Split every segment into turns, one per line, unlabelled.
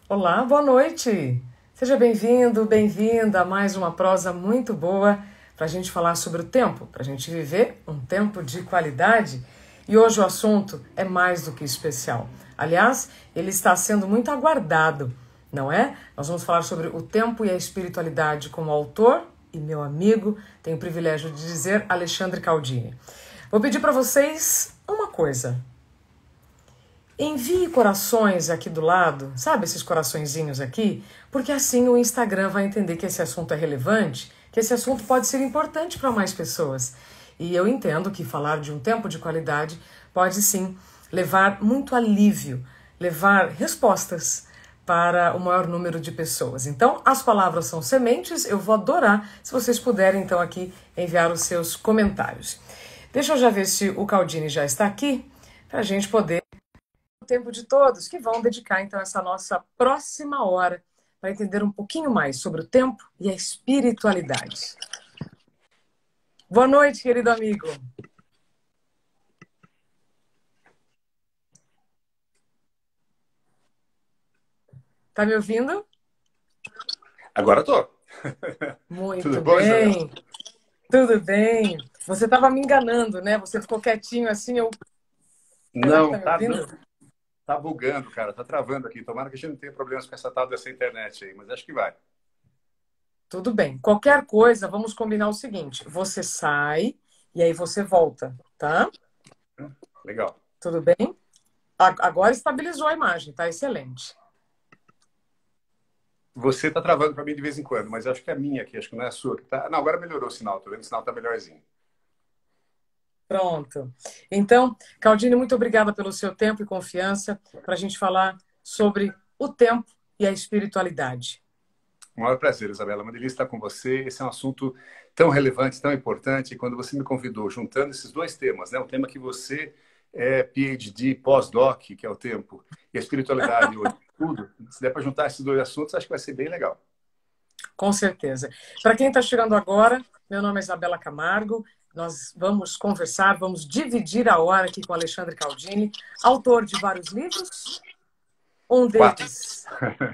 Olá, boa noite! Seja bem-vindo, bem-vinda a mais uma prosa muito boa para a gente falar sobre o tempo, para a gente viver um tempo de qualidade. E hoje o assunto é mais do que especial. Aliás, ele está sendo muito aguardado, não é? Nós vamos falar sobre o tempo e a espiritualidade com o autor e meu amigo, tenho o privilégio de dizer, Alexandre Caldini. Vou pedir para vocês uma coisa. Envie corações aqui do lado, sabe esses coraçõezinhos aqui? Porque assim o Instagram vai entender que esse assunto é relevante, que esse assunto pode ser importante para mais pessoas. E eu entendo que falar de um tempo de qualidade pode sim levar muito alívio, levar respostas para o maior número de pessoas. Então, as palavras são sementes, eu vou adorar se vocês puderem então aqui enviar os seus comentários. Deixa eu já ver se o Caldini já está aqui, para a gente poder o tempo de todos que vão dedicar então essa nossa próxima hora para entender um pouquinho mais sobre o tempo e a espiritualidade. Boa noite, querido amigo. Tá me ouvindo?
Agora tô. Tudo
Muito
bom, Isabel?
bem, tudo bem. Você estava me enganando, né? Você ficou quietinho assim, eu... Será que tá
Não,
me
tá,
ouvindo?
não, tá bugando, cara. Tá travando aqui. Tomara que a gente não tenha problemas com essa tal dessa internet aí, mas acho que vai.
Tudo bem. Qualquer coisa, vamos combinar o seguinte: você sai e aí você volta, tá?
Legal.
Tudo bem? Agora estabilizou a imagem, tá excelente.
Você tá travando para mim de vez em quando, mas acho que é a minha aqui, acho que não é a sua que tá. Não, agora melhorou o sinal, tô vendo que o sinal tá melhorzinho.
Pronto. Então, Caldine, muito obrigada pelo seu tempo e confiança para a gente falar sobre o tempo e a espiritualidade.
Um maior prazer, Isabela. Uma delícia estar com você. Esse é um assunto tão relevante, tão importante. E quando você me convidou, juntando esses dois temas, né? O tema que você é PhD, pós-doc, que é o tempo, e a espiritualidade hoje, tudo. Se der para juntar esses dois assuntos, acho que vai ser bem legal.
Com certeza. Para quem está chegando agora, meu nome é Isabela Camargo. Nós vamos conversar, vamos dividir a hora aqui com Alexandre Caldini, autor de vários livros. Um
Quatro.
deles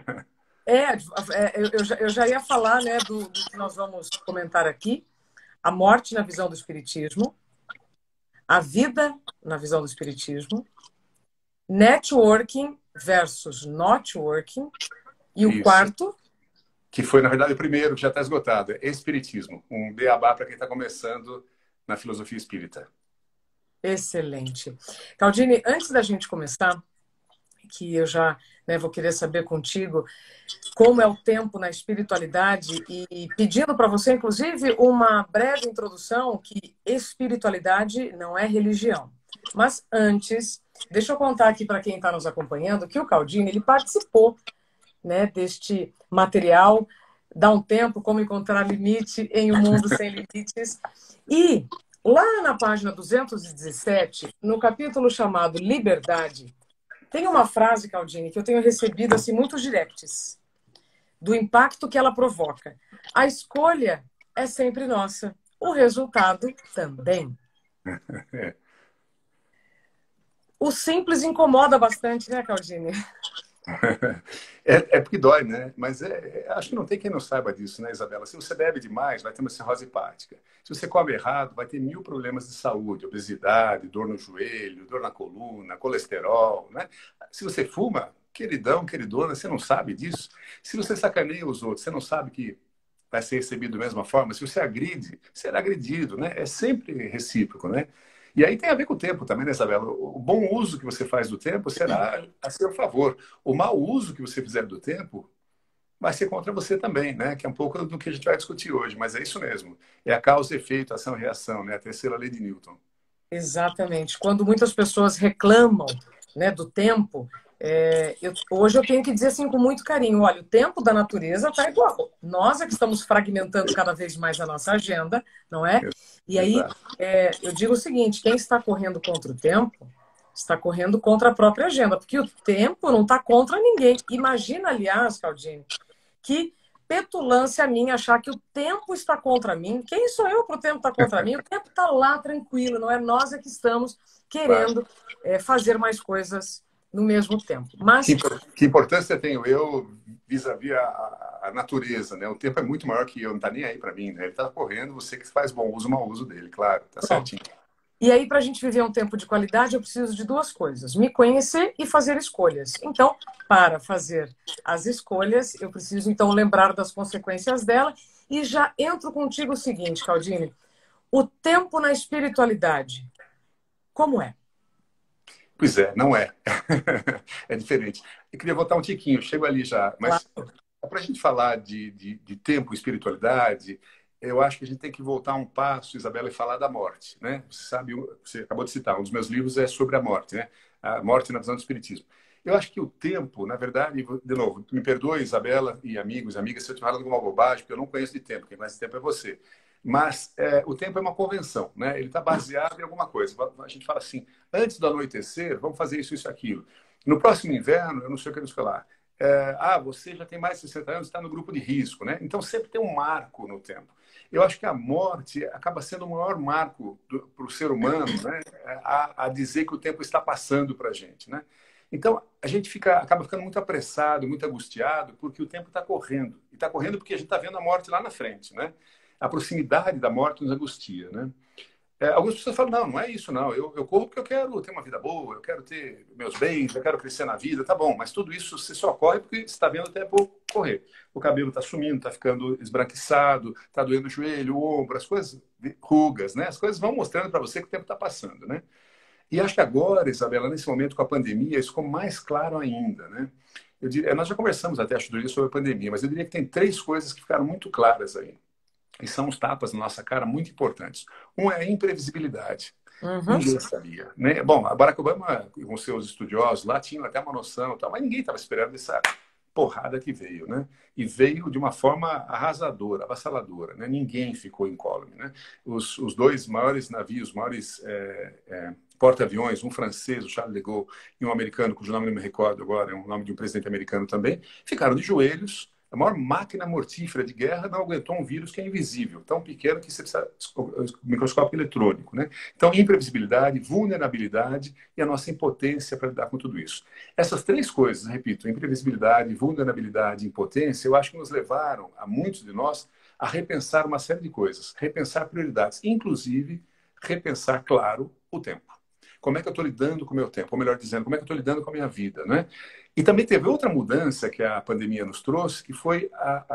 eu já ia falar, né, do que nós vamos comentar aqui: a morte na visão do Espiritismo, a vida na visão do Espiritismo, networking versus not working. E o
Isso.
quarto,
Que foi, na verdade, o primeiro, que já está esgotado. É Espiritismo. Um beabá para quem está começando na filosofia espírita.
excelente. Caldini, antes da gente começar, que eu já, né, vou querer saber contigo como é o tempo na espiritualidade e pedindo para você, inclusive, uma breve introdução que espiritualidade não é religião. Mas antes, deixa eu contar aqui para quem está nos acompanhando que o Caldini ele participou, né, deste material Dá um Tempo, Como Encontrar Limite em um Mundo Sem Limites. E lá na página 217, no capítulo chamado Liberdade, tem uma frase, Caldini, que eu tenho recebido assim muitos directs do impacto que ela provoca. A escolha é sempre nossa, o resultado também.
É.
O simples incomoda bastante, né, Caldini?
É porque dói, né? Mas acho que não tem quem não saiba disso, né, Isabela? Se você bebe demais, vai ter uma cirrose hepática. Se você come errado, vai ter mil problemas de saúde, obesidade, dor no joelho, dor na coluna, colesterol, né? Se você fuma, queridão, queridona, você não sabe disso. Se você sacaneia os outros, você não sabe que vai ser recebido da mesma forma. Se você agride, será agredido, né? É sempre recíproco, né? E aí tem a ver com o tempo também, né, Isabela? O bom uso que você faz do tempo será a seu favor. O mau uso que você fizer do tempo vai ser contra você também, né? Que é um pouco do que a gente vai discutir hoje, mas é isso mesmo. É a causa, efeito, ação e reação, né? A terceira lei de Newton.
Exatamente. Quando muitas pessoas reclamam, né, do tempo, hoje eu tenho que dizer assim com muito carinho: olha, o tempo da natureza está igual. Nós é que estamos fragmentando cada vez mais a nossa agenda, não é? E aí
Exato.
eu digo o seguinte: quem está correndo contra o tempo está correndo contra a própria agenda, porque o tempo não está contra ninguém. Imagina, aliás, Caldini, que petulância minha achar que o tempo está contra mim. Quem sou eu para o tempo estar contra mim? O tempo está lá tranquilo, não é nós é que estamos
Claro.
querendo fazer mais coisas no mesmo tempo. Mas
que importância tenho eu vis-à-vis a natureza, né? O tempo é muito maior que eu, não está nem aí para mim, né? Ele está correndo, você que faz bom uso, mau uso dele, claro, tá certinho.
E aí, para a gente viver um tempo de qualidade, eu preciso de duas coisas: me conhecer e fazer escolhas. Então, para fazer as escolhas, eu preciso, então, lembrar das consequências dela. E já entro contigo o seguinte, Caldine: o tempo na espiritualidade, como é?
Pois é, não é. É diferente. Eu queria voltar um tiquinho, chego ali já, mas
Claro.
para a gente falar de tempo e espiritualidade, eu acho que a gente tem que voltar um passo, Isabela, e falar da morte, né? Você sabe, você acabou de citar, um dos meus livros é sobre a morte, né? A morte na visão do espiritismo. Eu acho que o tempo, na verdade, de novo, me perdoe, Isabela e amigos, amigas, se eu estiver falando alguma bobagem, porque eu não conheço de tempo, quem conhece de tempo é você. Mas o tempo é uma convenção, né? Ele está baseado em alguma coisa. A gente fala assim, antes do anoitecer, vamos fazer isso, isso, aquilo. No próximo inverno, eu não sei o que eles falar. Você já tem mais de 60 anos, está no grupo de risco, né? Então sempre tem um marco no tempo. Eu acho que a morte acaba sendo o maior marco para o ser humano, né? A dizer que o tempo está passando para a gente, né? Então a gente acaba ficando muito apressado, muito angustiado, porque o tempo está correndo. E está correndo porque a gente está vendo a morte lá na frente, né? A proximidade da morte nos angustia, né? Algumas pessoas falam, não, não é isso, não. Eu corro porque eu quero ter uma vida boa, eu quero ter meus bens, eu quero crescer na vida, tá bom. Mas tudo isso você só corre porque você está vendo o tempo correr. O cabelo está sumindo, está ficando esbranquiçado, está doendo o joelho, o ombro, as coisas, rugas, né? As coisas vão mostrando para você que o tempo está passando, né? E acho que agora, Isabela, nesse momento com a pandemia, isso ficou mais claro ainda, né? Nós já conversamos até, acho, sobre a pandemia, mas eu diria que tem três coisas que ficaram muito claras aí. E são os tapas na nossa cara muito importantes. Um é a imprevisibilidade.
Uhum.
Ninguém sabia, né? Bom, a Barack Obama, com seus estudiosos lá, tinham até uma noção, tal, mas ninguém estava esperando essa porrada que veio, né? E veio de uma forma arrasadora, avassaladora, né? Ninguém ficou incólume, né? Os dois maiores navios, maiores porta-aviões, um francês, o Charles de Gaulle, e um americano, cujo nome não me recordo agora, é o nome de um presidente americano também, ficaram de joelhos. A maior máquina mortífera de guerra não aguentou um vírus que é invisível, tão pequeno que você precisa de microscópio eletrônico, né? Então, imprevisibilidade, vulnerabilidade e a nossa impotência para lidar com tudo isso. Essas três coisas, repito, imprevisibilidade, vulnerabilidade e impotência, eu acho que nos levaram, a muitos de nós, a repensar uma série de coisas, repensar prioridades, inclusive repensar, claro, o tempo. Como é que eu estou lidando com o meu tempo? Ou melhor dizendo, como é que eu estou lidando com a minha vida, né? E também teve outra mudança que a pandemia nos trouxe, que foi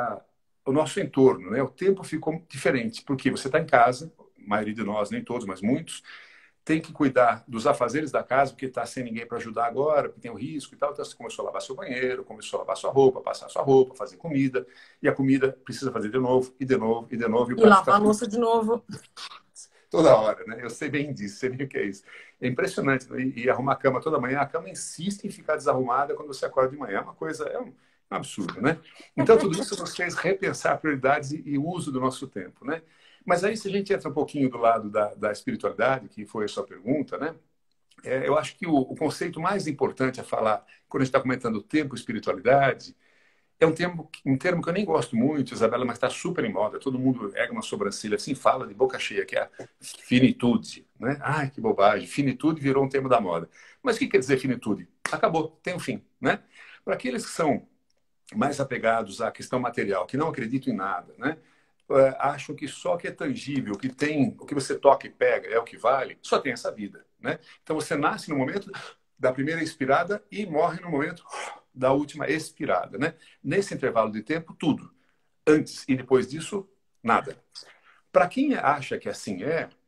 o nosso entorno, né? O tempo ficou diferente, porque você está em casa, a maioria de nós, nem todos, mas muitos, tem que cuidar dos afazeres da casa, porque está sem ninguém para ajudar agora, porque tem o risco e tal. Então você começou a lavar seu banheiro, começou a lavar sua roupa, passar sua roupa, fazer comida, e a comida precisa fazer de novo, e de novo, e de novo, e o
E
prato
lavar
fica
a louça de novo.
toda hora, né? Eu sei bem disso, sei bem o que é isso. É impressionante. E arrumar a cama toda manhã, a cama insiste em ficar desarrumada quando você acorda de manhã. É uma coisa, um absurdo, né? Então, tudo isso nos fez repensar prioridades e o uso do nosso tempo, né? Mas aí, se a gente entra um pouquinho do lado da espiritualidade, que foi a sua pergunta, né? Eu acho que o conceito mais importante a falar, quando a gente está comentando tempo e espiritualidade, é um termo que eu nem gosto muito, Isabela, mas está super em moda. Todo mundo ergue uma sobrancelha assim, fala de boca cheia, que é a finitude, né? Ai, que bobagem. Finitude virou um termo da moda. Mas o que quer dizer finitude? Acabou, tem um fim, né? Para aqueles que são mais apegados à questão material, que não acreditam em nada, né? Acham que só o que é tangível, o que tem, o que você toca e pega é o que vale, só tem essa vida, né? Então você nasce no momento da primeira expirada e morre no momento da última expirada, né? Nesse intervalo de tempo, tudo. Antes e depois disso, nada. Para quem acha que assim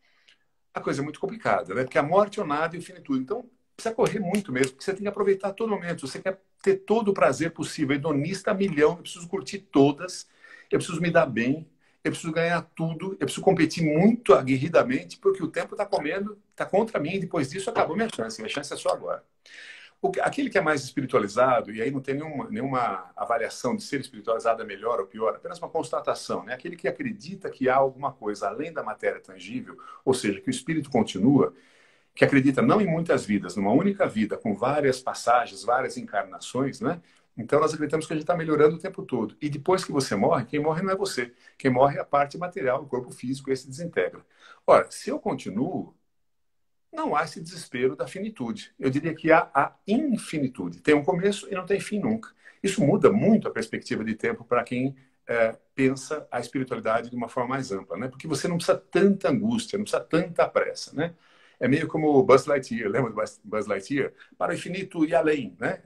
a coisa é muito complicada, né? Porque a morte é o nada e o finitude. Então, precisa correr muito mesmo, porque você tem que aproveitar todo momento. Você quer ter todo o prazer possível. Hedonista a milhão, eu preciso curtir todas, eu preciso me dar bem, eu preciso ganhar tudo, eu preciso competir muito aguerridamente, porque o tempo está comendo, está contra mim, e depois disso acabou minha chance. Minha chance é só agora. Aquele que é mais espiritualizado, e aí não tem nenhuma avaliação de ser espiritualizado é melhor ou pior, apenas uma constatação, né? Aquele que acredita que há alguma coisa além da matéria tangível, ou seja, que o espírito continua, que acredita não em muitas vidas, numa única vida, com várias passagens, várias encarnações, né? Então nós acreditamos que a gente está melhorando o tempo todo. E depois que você morre, quem morre não é você. Quem morre é a parte material, o corpo físico, esse desintegra. Ora, se eu continuo, não há esse desespero da finitude. Eu diria que há a infinitude. Tem um começo e não tem fim nunca. Isso muda muito a perspectiva de tempo para quem pensa a espiritualidade de uma forma mais ampla, né? Porque você não precisa tanta angústia, não precisa tanta pressa, né? É meio como o Buzz Lightyear, lembra do Buzz Lightyear? Para o infinito e além, né?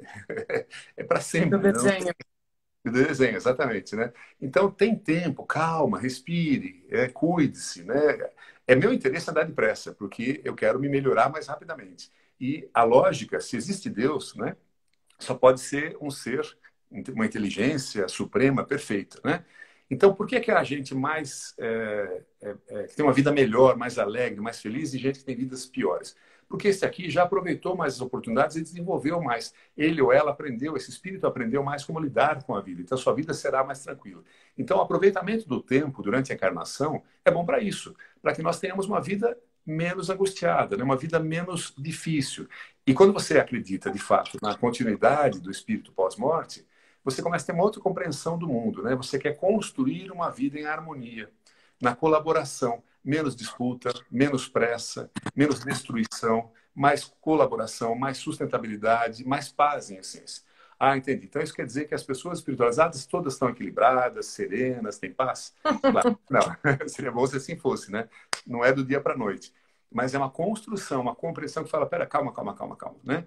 É para
Do
sempre, né?
desenho.
Do desenho, exatamente, né? Então tem tempo, calma, respire, cuide-se, né? É meu interesse andar depressa, porque eu quero me melhorar mais rapidamente. E a lógica, se existe Deus, né? Só pode ser um ser, uma inteligência suprema, perfeita, né? Então, por que que a gente mais que tem uma vida melhor, mais alegre, mais feliz, e gente que tem vidas piores? Porque esse aqui já aproveitou mais as oportunidades e desenvolveu mais. Ele ou ela aprendeu, esse espírito aprendeu mais como lidar com a vida. Então, sua vida será mais tranquila. Então, o aproveitamento do tempo durante a encarnação é bom para isso, para que nós tenhamos uma vida menos angustiada, né? Uma vida menos difícil. E quando você acredita, de fato, na continuidade do espírito pós-morte, você começa a ter uma outra compreensão do mundo, né? Você quer construir uma vida em harmonia, na colaboração, menos disputa, menos pressa, menos destruição, mais colaboração, mais sustentabilidade, mais paz, em essência. Ah, entendi. Então isso quer dizer que as pessoas espiritualizadas todas estão equilibradas, serenas, têm paz? Claro, não. Seria bom se assim fosse, né? Não é do dia para a noite. Mas é uma construção, uma compreensão que fala, pera, calma, calma, calma, calma, né?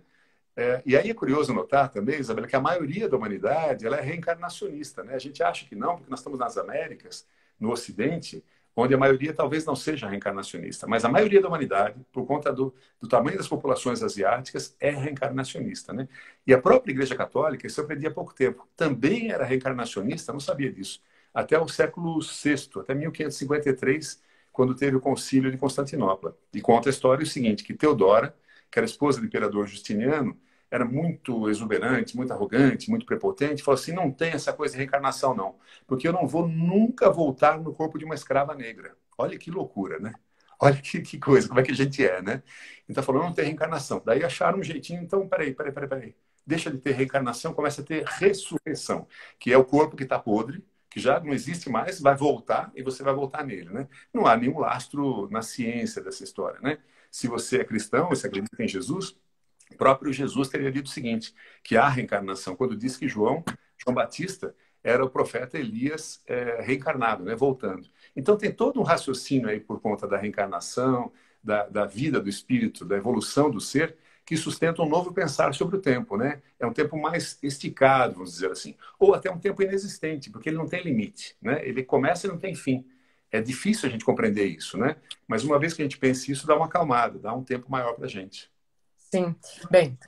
E aí é curioso notar também, Isabela, que a maioria da humanidade ela é reencarnacionista, né? A gente acha que não, porque nós estamos nas Américas, no Ocidente, onde a maioria talvez não seja reencarnacionista, mas a maioria da humanidade, por conta do tamanho das populações asiáticas, é reencarnacionista, né? E a própria Igreja Católica, isso eu aprendi há pouco tempo, também era reencarnacionista, não sabia disso, até o século VI, até 1553, quando teve o Concílio de Constantinopla. E conta a história o seguinte, que Teodora, que era esposa do imperador Justiniano, era muito exuberante, muito arrogante, muito prepotente, falou assim, não tem essa coisa de reencarnação, não. Porque eu não vou nunca voltar no corpo de uma escrava negra. Olha que loucura, né? Olha que coisa, como é que a gente é, né? Então falou, não tem reencarnação. Daí acharam um jeitinho, então, peraí. Deixa de ter reencarnação, começa a ter ressurreição, que é o corpo que está podre, que já não existe mais, vai voltar e você vai voltar nele, né? Não há nenhum lastro na ciência dessa história, né? Se você é cristão, você acredita em Jesus, o próprio Jesus teria dito o seguinte, que há reencarnação, quando disse que João Batista era o profeta Elias reencarnado, né, voltando. Então tem todo um raciocínio aí por conta da reencarnação, da vida do espírito, da evolução do ser, que sustenta um novo pensar sobre o tempo, né? É um tempo mais esticado, vamos dizer assim. Ou até um tempo inexistente, porque ele não tem limite, né? Ele começa e não tem fim. É difícil a gente compreender isso, né? Mas uma vez que a gente pensa isso, dá uma acalmada, dá um tempo maior para a gente.
Sim. Bem,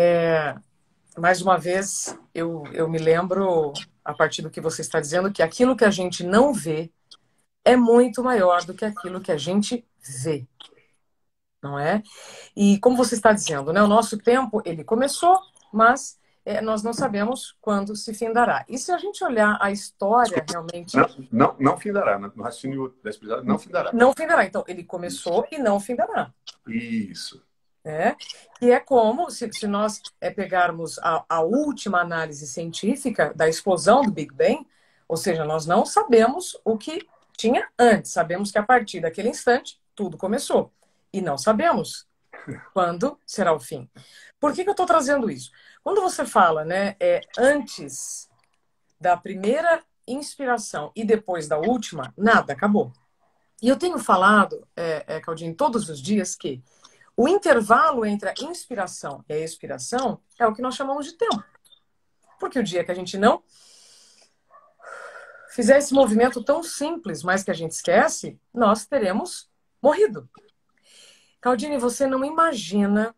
mais uma vez, eu me lembro, a partir do que você está dizendo, que aquilo que a gente não vê é muito maior do que aquilo que a gente vê, não é? E como você está dizendo, né, o nosso tempo, ele começou, mas nós não sabemos quando se findará. E se a gente olhar a história, realmente...
Não findará. No raciocínio da espiritualidade, não findará.
Não findará. Então, ele começou e não findará.
Isso.
Que é como, se nós pegarmos a última análise científica da explosão do Big Bang, ou seja, nós não sabemos o que tinha antes, sabemos que a partir daquele instante tudo começou. E não sabemos quando será o fim. Por que eu estou trazendo isso? Quando você fala, né, antes da primeira inspiração e depois da última, nada, acabou. E eu tenho falado, Claudinho, todos os dias que o intervalo entre a inspiração e a expiração é o que nós chamamos de tempo. Porque o dia que a gente não fizer esse movimento tão simples, mas que a gente esquece, nós teremos morrido. Claudine, você não imagina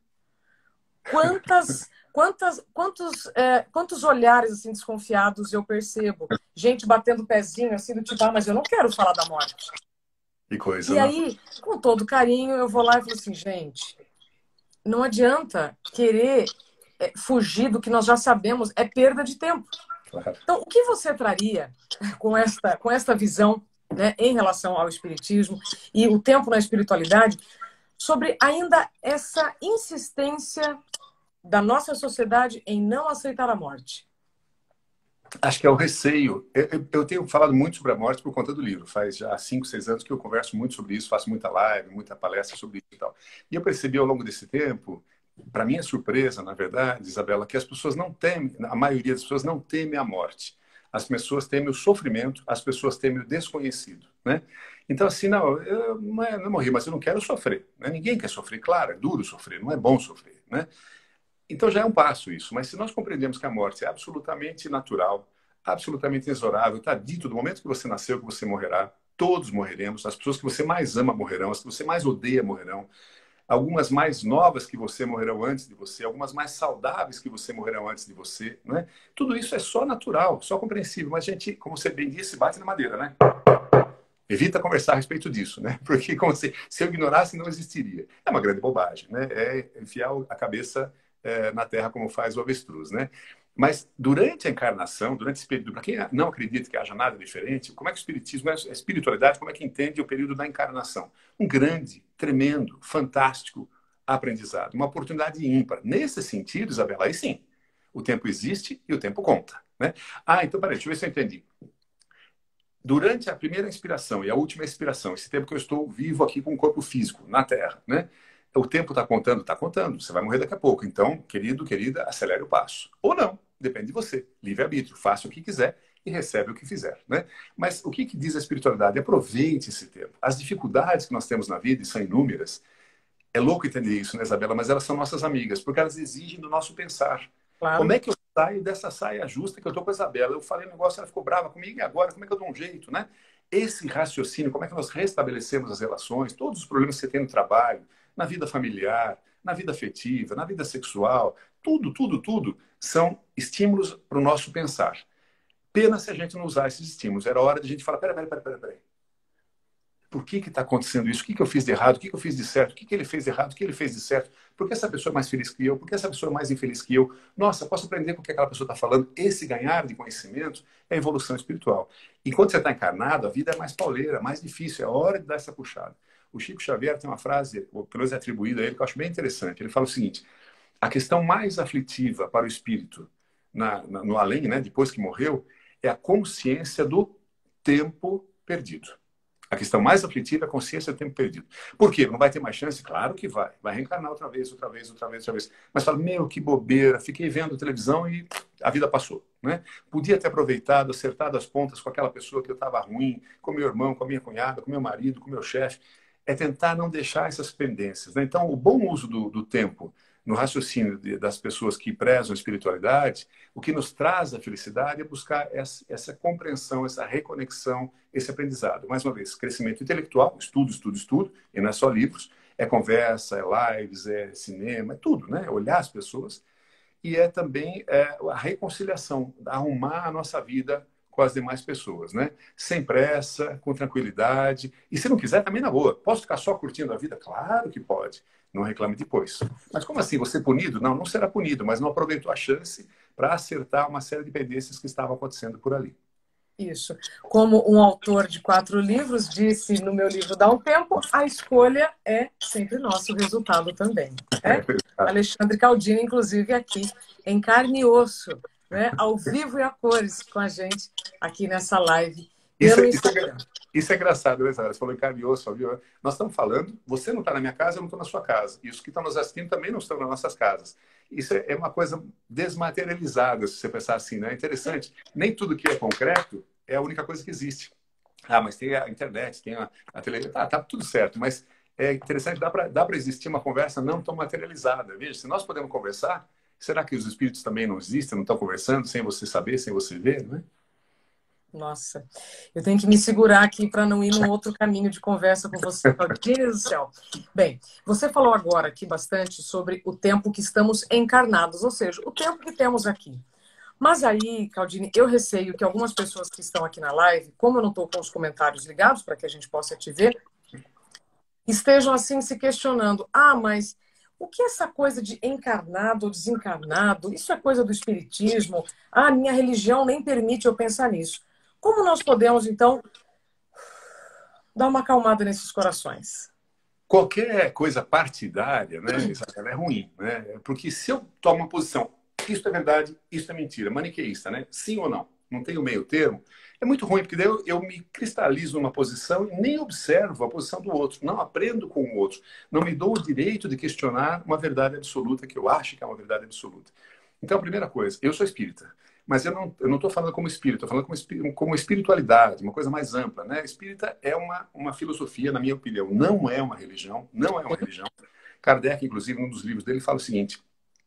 quantos olhares assim desconfiados eu percebo. Gente batendo o pezinho assim do tipo, mas eu não quero falar da morte.
Que coisa,
e aí, com todo carinho, eu vou lá e falo assim, gente, não adianta querer fugir do que nós já sabemos, é perda de tempo.
Claro.
Então, o que você traria com esta visão, né, em relação ao espiritismo e o tempo na espiritualidade, sobre ainda essa insistência da nossa sociedade em não aceitar a morte?
Acho que é o receio. Eu tenho falado muito sobre a morte por conta do livro. Faz já 5, 6 anos que eu converso muito sobre isso, faço muita live, muita palestra sobre isso e tal. E eu percebi ao longo desse tempo, para minha surpresa, na verdade, Isabela, que as pessoas não temem, a maioria das pessoas não teme a morte. As pessoas temem o sofrimento, as pessoas temem o desconhecido, né? Então, assim, não, eu não morri, mas eu não quero sofrer, né? Ninguém quer sofrer, claro, é duro sofrer, não é bom sofrer, né? Então já é um passo isso, mas se nós compreendemos que a morte é absolutamente natural, absolutamente inexorável, está dito do momento que você nasceu que você morrerá, todos morreremos, as pessoas que você mais ama morrerão, as que você mais odeia morrerão, algumas mais novas que você morrerão antes de você, algumas mais saudáveis que você morrerão antes de você, né? Tudo isso é só natural, só compreensível, mas a gente, como você bem disse, bate na madeira, né? Evita conversar a respeito disso, né? Porque como se eu ignorasse, não existiria. É uma grande bobagem, né? É enfiar a cabeça na terra como faz o avestruz, né? Mas durante a encarnação, durante esse período, para quem não acredita que haja nada diferente, como é que o espiritismo, a espiritualidade, como é que entende o período da encarnação? Um grande, tremendo, fantástico aprendizado, uma oportunidade ímpar. Nesse sentido, Isabela, aí sim, o tempo existe e o tempo conta, né? Ah, então, peraí, deixa eu ver se eu entendi. Durante a primeira inspiração e a última expiração, esse tempo que eu estou vivo aqui com o corpo físico, na Terra, né? O tempo está contando? Está contando. Você vai morrer daqui a pouco. Então, querido, querida, acelere o passo. Ou não, depende de você. Livre-arbítrio. Faça o que quiser e recebe o que fizer, né? Mas o que diz a espiritualidade? Aproveite esse tempo. As dificuldades que nós temos na vida, e são inúmeras, é louco entender isso, né, Isabela? Mas elas são nossas amigas, porque elas exigem do nosso pensar. Como
Claro.
é que eu saio dessa saia justa que eu estou com a Isabela? Eu falei um negócio, ela ficou brava comigo, e agora? Como é que eu dou um jeito, né? Esse raciocínio, como é que nós restabelecemos as relações, todos os problemas que você tem no trabalho, na vida familiar, na vida afetiva, na vida sexual, tudo, tudo, tudo são estímulos para o nosso pensar. Pena se a gente não usar esses estímulos. Era hora de a gente falar, peraí. Por que está acontecendo isso? O que eu fiz de errado? O que eu fiz de certo? O que ele fez de errado? O que ele fez de certo? Por que essa pessoa é mais feliz que eu? Por que essa pessoa é mais infeliz que eu? Nossa, posso aprender com o que aquela pessoa está falando? Esse ganhar de conhecimento é evolução espiritual. E quando você está encarnado, a vida é mais pauleira, mais difícil. É hora de dar essa puxada. O Chico Xavier tem uma frase, ou pelo menos é atribuída a ele, que eu acho bem interessante. Ele fala o seguinte: a questão mais aflitiva para o espírito no além, né, depois que morreu, é a consciência do tempo perdido. A questão mais aflitiva é a consciência do tempo perdido. Por quê? Não vai ter mais chance? Claro que vai. Vai reencarnar outra vez. Mas fala, meu, que bobeira. Fiquei vendo televisão e a vida passou, né? Podia ter aproveitado, acertado as pontas com aquela pessoa que eu estava ruim, com meu irmão, com a minha cunhada, com meu marido, com meu chefe. É tentar não deixar essas pendências, né? Então, o bom uso do tempo no raciocínio das pessoas que prezam a espiritualidade, o que nos traz a felicidade é buscar essa compreensão, essa reconexão, esse aprendizado. Mais uma vez, crescimento intelectual, estudo, e não é só livros, é conversa, é lives, é cinema, é tudo, né? Olhar as pessoas. E é também a reconciliação, arrumar a nossa vida com as demais pessoas, né? Sem pressa, com tranquilidade. E se não quiser, também na boa. Posso ficar só curtindo a vida? Claro que pode. Não reclame depois. Mas como assim? Você punido? Não, não será punido, mas não aproveitou a chance para acertar uma série de pendências que estavam acontecendo por ali.
Isso. Como um autor de 4 livros disse no meu livro Dá um Tempo, a escolha é sempre nosso resultado também. É? Alexandre Caldini, inclusive, aqui em carne e osso, né? Ao vivo e a cores com a gente aqui nessa live pelo Instagram.
Isso é engraçado, né, Sara? Você falou em carne e osso, viu? Nós estamos falando, você não está na minha casa, eu não estou na sua casa. E os que estão nos assistindo também não estão nas nossas casas. Isso é uma coisa desmaterializada, se você pensar assim, né? É interessante. Nem tudo que é concreto é a única coisa que existe. Ah, mas tem a internet, tem a televisão, tá tudo certo. Mas é interessante, dá para existir uma conversa não tão materializada. Veja, se nós podemos conversar, será que os espíritos também não existem, não estão conversando sem você saber, sem você ver, não é?
Nossa, eu tenho que me segurar aqui para não ir num outro caminho de conversa com você, Claudine do céu. Bem, você falou agora aqui bastante sobre o tempo que estamos encarnados, ou seja, o tempo que temos aqui. Mas aí, Claudine, eu receio que algumas pessoas que estão aqui na live, como eu não estou com os comentários ligados para que a gente possa te ver, estejam assim se questionando: ah, mas o que é essa coisa de encarnado ou desencarnado? Isso é coisa do espiritismo? Ah, minha religião nem permite eu pensar nisso. Como nós podemos, então, dar uma acalmada nesses corações?
Qualquer coisa partidária, né, ela é ruim, né? Porque se eu tomo uma posição, isso é verdade, isso é mentira, maniqueísta, né? Sim ou não? não tem o meio termo, é muito ruim, porque daí eu me cristalizo numa posição e nem observo a posição do outro, não aprendo com o outro, não me dou o direito de questionar uma verdade absoluta que eu acho que é uma verdade absoluta. Então, a primeira coisa, eu sou espírita, mas eu não estou falando como espírito, estou falando como espiritualidade, uma coisa mais ampla, né? Espírita é uma filosofia, na minha opinião, não é uma religião, não é uma religião. Kardec, inclusive, num dos livros dele, fala o seguinte: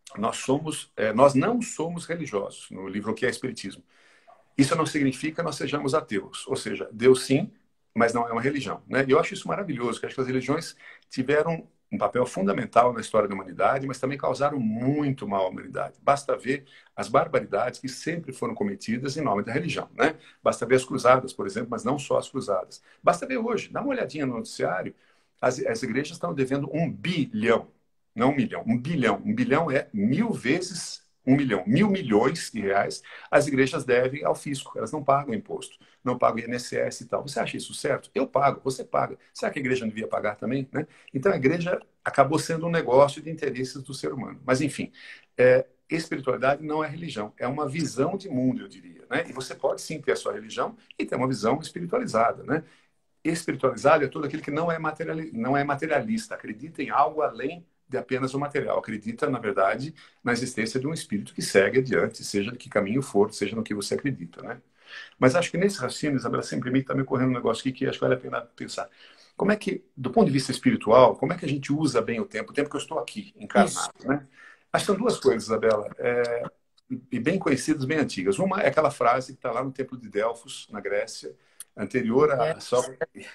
nós não somos religiosos, no livro O que é Espiritismo. Isso não significa que nós sejamos ateus, ou seja, Deus sim, mas não é uma religião, né? E eu acho isso maravilhoso, que acho que as religiões tiveram um papel fundamental na história da humanidade, mas também causaram muito mal à humanidade. Basta ver as barbaridades que sempre foram cometidas em nome da religião, né? Basta ver as cruzadas, por exemplo, mas não só as cruzadas. Basta ver hoje, dá uma olhadinha no noticiário, as igrejas estão devendo 1 bilhão, não 1 milhão, 1 bilhão. 1 bilhão é 1000 vezes 1 milhão, 1000 milhões de reais as igrejas devem ao fisco. Elas não pagam imposto, não pagam INSS e tal. Você acha isso certo? Eu pago, você paga. Será que a igreja não devia pagar também? Né? Então a igreja acabou sendo um negócio de interesses do ser humano. Mas enfim, espiritualidade não é religião, é uma visão de mundo, eu diria. Né? E você pode sim ter a sua religião e ter uma visão espiritualizada. Né? Espiritualizado é todo aquele que não é materialista, acredita em algo além de apenas o material. Acredita, na verdade, na existência de um espírito que segue adiante, seja de que caminho for, seja no que você acredita, né? Mas acho que nesse raciocínio, Isabela, sempre me está me ocorrendo um negócio aqui que acho que vale a pena pensar. Como é que, do ponto de vista espiritual, como é que a gente usa bem o tempo que eu estou aqui, encarnado, né? Acho que são duas coisas, Isabela, e bem conhecidas, bem antigas. Uma é aquela frase que está lá no Templo de Delfos, na Grécia, anterior a Sócrates.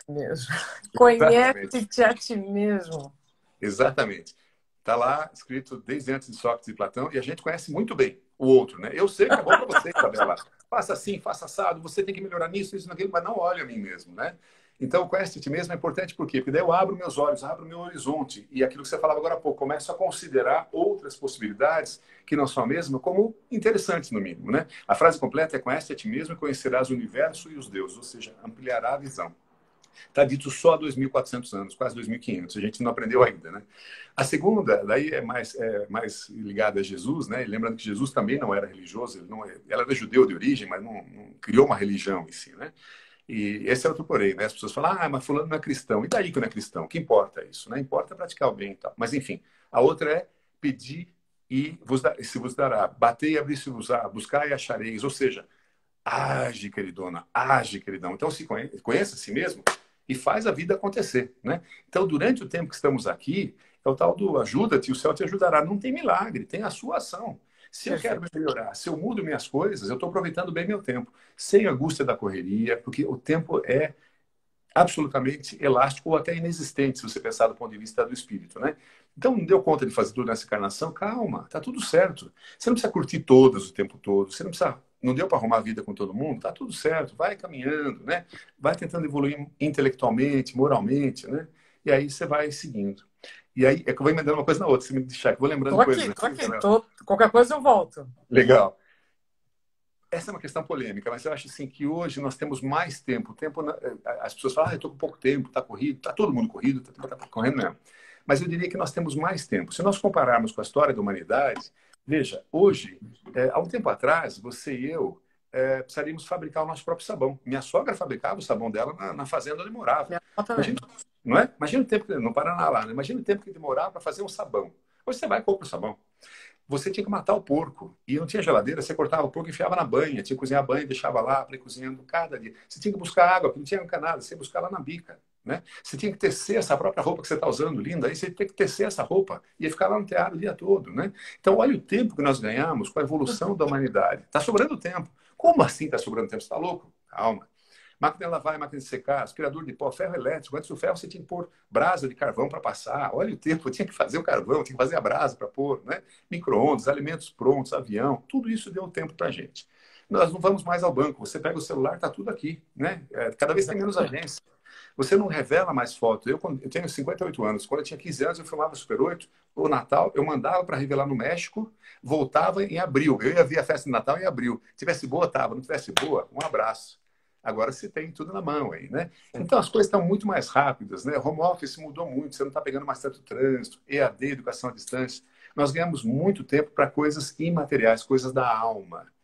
Conhece-te a ti mesmo.
Exatamente. Está lá escrito desde antes de Sócrates e Platão, e a gente conhece muito bem o outro, né? Eu sei que é bom para você, Isabela. Faça assim, faça assado, você tem que melhorar nisso, isso, naquilo, mas não olhe a mim mesmo, né? Então, conhece a ti mesmo é importante por quê? Porque daí eu abro meus olhos, abro meu horizonte, e aquilo que você falava agora há pouco, começo a considerar outras possibilidades que não são a mesma como interessantes, no mínimo, né? A frase completa é: conhece a ti mesmo e conhecerás o universo e os deuses, ou seja, ampliará a visão. Está dito só há 2.400 anos, quase 2.500. A gente não aprendeu ainda, né? A segunda, daí é mais ligada a Jesus, né? E lembrando que Jesus também não era religioso, ele era judeu de origem, mas não criou uma religião em si, né? E esse é outro porém, né? As pessoas falam: mas fulano não é cristão. E daí que não é cristão? O que importa é isso, né? Importa praticar o bem e tal. Mas, enfim, a outra é pedir e se vos dará. Bater e abrir-se-vos-á. Buscar e achareis. Ou seja, age, queridona, age, queridão. Então, conheça a si mesmo e faz a vida acontecer, né? Então, durante o tempo que estamos aqui, é o tal do ajuda-te, o céu te ajudará. Não tem milagre, tem a sua ação. Se eu quero melhorar, se eu mudo minhas coisas, eu estou aproveitando bem meu tempo, sem angústia da correria, porque o tempo é absolutamente elástico ou até inexistente, se você pensar do ponto de vista do espírito, né? Então, não deu conta de fazer tudo nessa encarnação? Calma, tá tudo certo. Você não precisa curtir todas o tempo todo, você não precisa, não deu para arrumar a vida com todo mundo, tá tudo certo, vai caminhando, né? Vai tentando evoluir intelectualmente, moralmente, né? E aí você vai seguindo. E aí, é que eu vou emendando uma coisa na outra, se me deixar, que eu vou lembrando coisas aqui.
Tô aqui, né? Qualquer coisa eu volto.
Legal. Essa é uma questão polêmica, mas eu acho assim que hoje nós temos mais tempo. As pessoas falam: eu estou com pouco tempo, está corrido, está todo mundo corrido, está correndo mesmo. Mas eu diria que nós temos mais tempo. Se nós compararmos com a história da humanidade, veja, hoje, há um tempo atrás, você e eu precisaríamos fabricar o nosso próprio sabão. Minha sogra fabricava o sabão dela na fazenda onde morava. Imagina, não é? Imagina o tempo, no Paraná lá, né? Imagina o tempo que demorava para fazer um sabão. Hoje você vai e compra o sabão. Você tinha que matar o porco. E não tinha geladeira, você cortava o porco e enfiava na banha. Tinha que cozinhar a banha, deixava lá para ir cozinhando cada dia. Você tinha que buscar água, porque não tinha encanada, você ia buscar lá na bica. Né? Você tinha que tecer essa própria roupa que você está usando, linda, aí você tinha que tecer essa roupa. Ia ficar lá no teatro o dia todo. Né? Então, olha o tempo que nós ganhamos com a evolução da humanidade. Está sobrando tempo. Como assim está sobrando tempo? Você está louco? Calma. Máquina de lavar, máquina de secar, aspirador de pó, ferro elétrico. Antes do ferro você tinha que pôr brasa de carvão para passar. Olha o tempo, tinha que fazer o carvão, tinha que fazer a brasa para pôr, né? Micro-ondas, alimentos prontos, avião, tudo isso deu tempo para a gente. Nós não vamos mais ao banco, você pega o celular, está tudo aqui, né? Cada vez tem menos agência. Você não revela mais fotos. Eu tenho 58 anos. Quando eu tinha 15 anos, eu filmava Super 8. O Natal, eu mandava para revelar no México, voltava em abril. Eu ia ver a festa de Natal em abril. Tivesse boa, tava. Não tivesse boa, um abraço. Agora você tem tudo na mão aí, né? Então as coisas estão muito mais rápidas, né? Home office mudou muito, você não está pegando mais tanto trânsito, EAD, educação à distância. Nós ganhamos muito tempo para coisas imateriais, coisas da alma.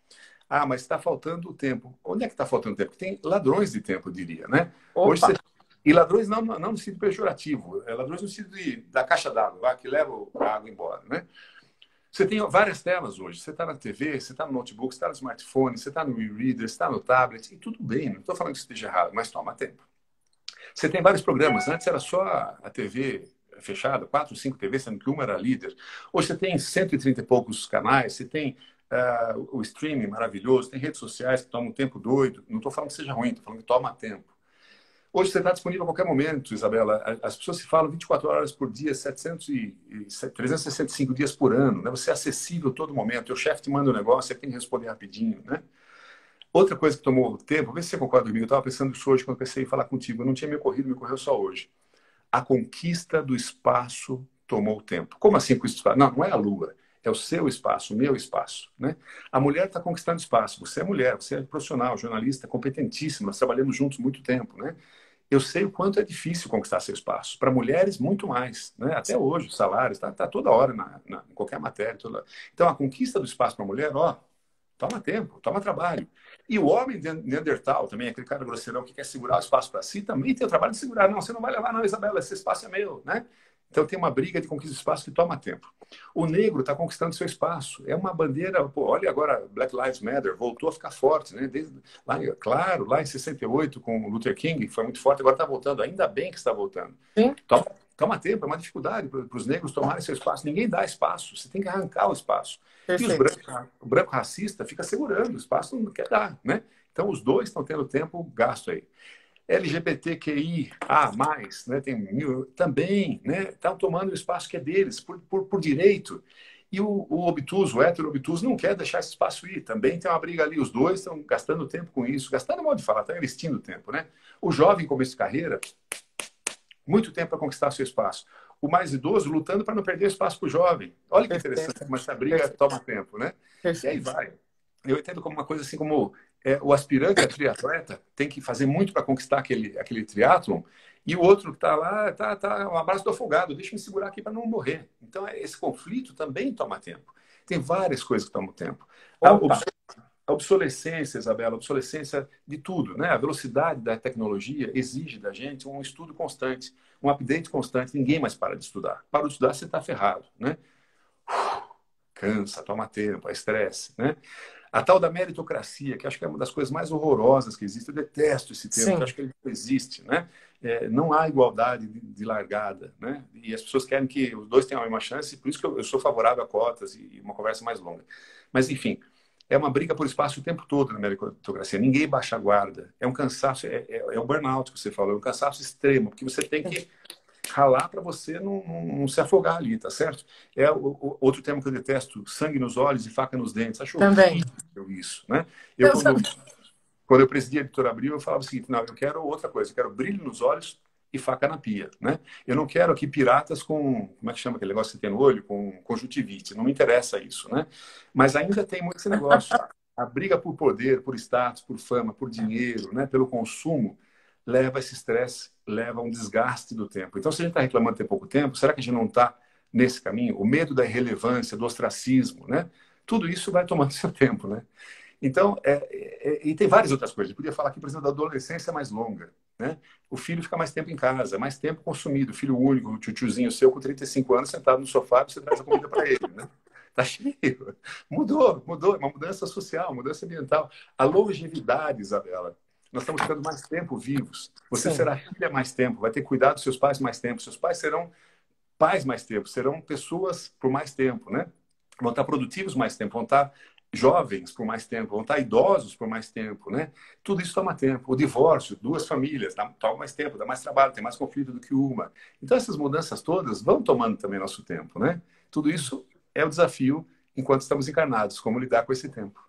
Ah, mas está faltando tempo. Onde é que está faltando tempo? Porque tem ladrões de tempo, eu diria, né? Hoje
Opa!
E ladrões não no sentido pejorativo, ladrões no sentido da caixa d'água, que leva a água embora, né? Você tem várias telas hoje. Você está na TV, você está no notebook, você está no smartphone, você está no e-reader, você está no tablet, e tudo bem, não estou falando que isso esteja errado, mas toma tempo. Você tem vários programas. Antes era só a TV fechada, 4, 5 TVs, sendo que uma era líder. Hoje você tem 130 e poucos canais, você tem o streaming maravilhoso, tem redes sociais que tomam um tempo doido. Não estou falando que seja ruim, estou falando que toma tempo. Hoje você está disponível a qualquer momento, Isabela. As pessoas se falam 24 horas por dia, 365 dias por ano. Né? Você é acessível a todo momento. O chefe te manda um negócio, você tem que responder rapidinho. Né? Outra coisa que tomou tempo, vê se você concorda comigo, eu estava pensando isso hoje quando pensei em falar contigo. Eu não tinha me ocorrido, me ocorreu só hoje. A conquista do espaço tomou tempo. Como assim com espaço? Não, não é a Lua. É o seu espaço, o meu espaço. Né? A mulher está conquistando espaço. Você é mulher, você é profissional, jornalista, competentíssima. Nós trabalhamos juntos muito tempo. Né? Eu sei o quanto é difícil conquistar seu espaço. Para mulheres, muito mais. Né? Até hoje, o salário está toda hora em qualquer matéria. Então, a conquista do espaço para a mulher, toma tempo, toma trabalho. E o homem neandertal também, aquele cara grosseirão que quer segurar o espaço para si, também tem o trabalho de segurar. Não, você não vai levar, não, Isabela, esse espaço é meu. Né? Então, tem uma briga de conquista de espaço que toma tempo. O negro está conquistando seu espaço. É uma bandeira... Pô, olha agora, Black Lives Matter voltou a ficar forte. Né? Claro, lá em 68, com o Luther King, foi muito forte, agora está voltando. Ainda bem que está voltando.
Sim.
Toma tempo, é uma dificuldade para os negros tomarem seu espaço. Ninguém dá espaço, você tem que arrancar o espaço.
Perfeito.
E o branco racista fica segurando o espaço, não quer dar. Né? Então, os dois estão tendo tempo gasto aí. LGBTQIA+, né, também, né, estão tomando o espaço que é deles, por direito. E o obtuso, o hétero obtuso, não quer deixar esse espaço ir. Também tem uma briga ali. Os dois estão gastando tempo com isso. Gastando é modo de falar, estão investindo tempo. Né? O jovem, começo de carreira, muito tempo para conquistar seu espaço. O mais idoso lutando para não perder espaço para o jovem. Olha que interessante, como essa briga toma tempo. Né? E aí vai. Eu entendo como uma coisa assim como o aspirante a triatleta tem que fazer muito para conquistar aquele triatlon, e o outro que está lá, um abraço do afogado, deixa eu me segurar aqui para não morrer. Então, esse conflito também toma tempo. Tem várias coisas que tomam tempo. A obsolescência, Isabela, a obsolescência de tudo. Né? A velocidade da tecnologia exige da gente um estudo constante, um update constante. Ninguém mais para de estudar. Para de estudar, você está ferrado. Né? Cansa, toma tempo, é estresse. Né? A tal da meritocracia, que acho que é uma das coisas mais horrorosas que existe. Eu detesto esse termo, que acho que ele não existe. Né? Não há igualdade de largada. Né? E as pessoas querem que os dois tenham a mesma chance, por isso que eu sou favorável a cotas e uma conversa mais longa. Mas, enfim, é uma briga por espaço o tempo todo na meritocracia. Ninguém baixa a guarda. É um cansaço, é o burnout que você falou, é um cansaço extremo, porque você tem que ralar para você não se afogar ali, tá certo? Outro tema que eu detesto, sangue nos olhos e faca nos dentes. Acho horrível isso, né? Quando eu presidia a Editora Abril, eu falava o seguinte, não, eu quero outra coisa, eu quero brilho nos olhos e faca na pia, né? Eu não quero aqui piratas com, como é que chama aquele negócio que você tem no olho? Com conjuntivite, não me interessa isso, né? Mas ainda tem muito esse negócio, a briga por poder, por status, por fama, por dinheiro, né? Pelo consumo, leva esse estresse, leva a um desgaste do tempo. Então, se a gente está reclamando de ter pouco tempo, será que a gente não está nesse caminho? O medo da irrelevância, do ostracismo, né? Tudo isso vai tomando seu tempo, né? Então, e tem várias outras coisas. Eu podia falar aqui, por exemplo, da adolescência mais longa. Né? O filho fica mais tempo em casa, mais tempo consumido. O filho único, o tiozinho seu com 35 anos, sentado no sofá, você traz a comida para ele. Né? Tá cheio. Mudou. É uma mudança social, mudança ambiental. A longevidade, Isabela. Nós estamos ficando mais tempo vivos. Você será filha mais tempo, vai ter cuidado dos seus pais mais tempo. Seus pais serão pais mais tempo, serão pessoas por mais tempo. Né? Vão estar produtivos mais tempo, vão estar jovens por mais tempo, vão estar idosos por mais tempo, né? Tudo isso toma tempo. O divórcio, duas famílias, toma mais tempo, dá mais trabalho, tem mais conflito do que uma. Então, essas mudanças todas vão tomando também nosso tempo, né? Tudo isso é o desafio enquanto estamos encarnados, como lidar com esse tempo.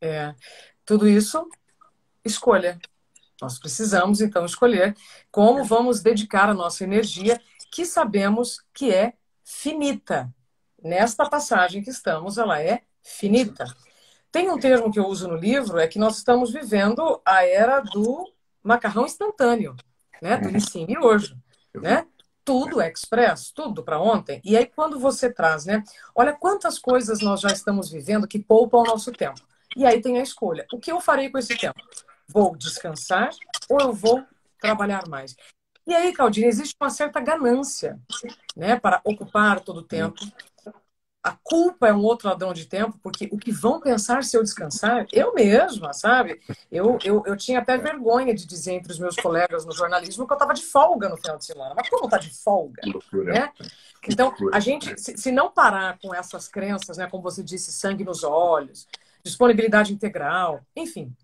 Tudo isso, escolha. Nós precisamos, então, escolher como vamos dedicar a nossa energia, que sabemos que é finita. Nesta passagem que estamos, ela é finita. Tem um termo que eu uso no livro, é que nós estamos vivendo a era do macarrão instantâneo, né? Do ensino hoje, né? Tudo express, tudo para ontem. E aí quando você traz, né? Olha quantas coisas nós já estamos vivendo que poupam o nosso tempo. E aí tem a escolha. O que eu farei com esse tempo? Vou descansar ou eu vou trabalhar mais? E aí, Claudine, existe uma certa ganância, né, para ocupar todo o tempo. A culpa é um outro ladrão de tempo, porque o que vão pensar se eu descansar? Eu mesma, sabe? Eu tinha até vergonha de dizer entre os meus colegas no jornalismo que eu estava de folga no final de semana. Mas como tá de folga?
Que loucura.
Né? Então, a gente, se não parar com essas crenças, né, como você disse, sangue nos olhos, disponibilidade integral, enfim,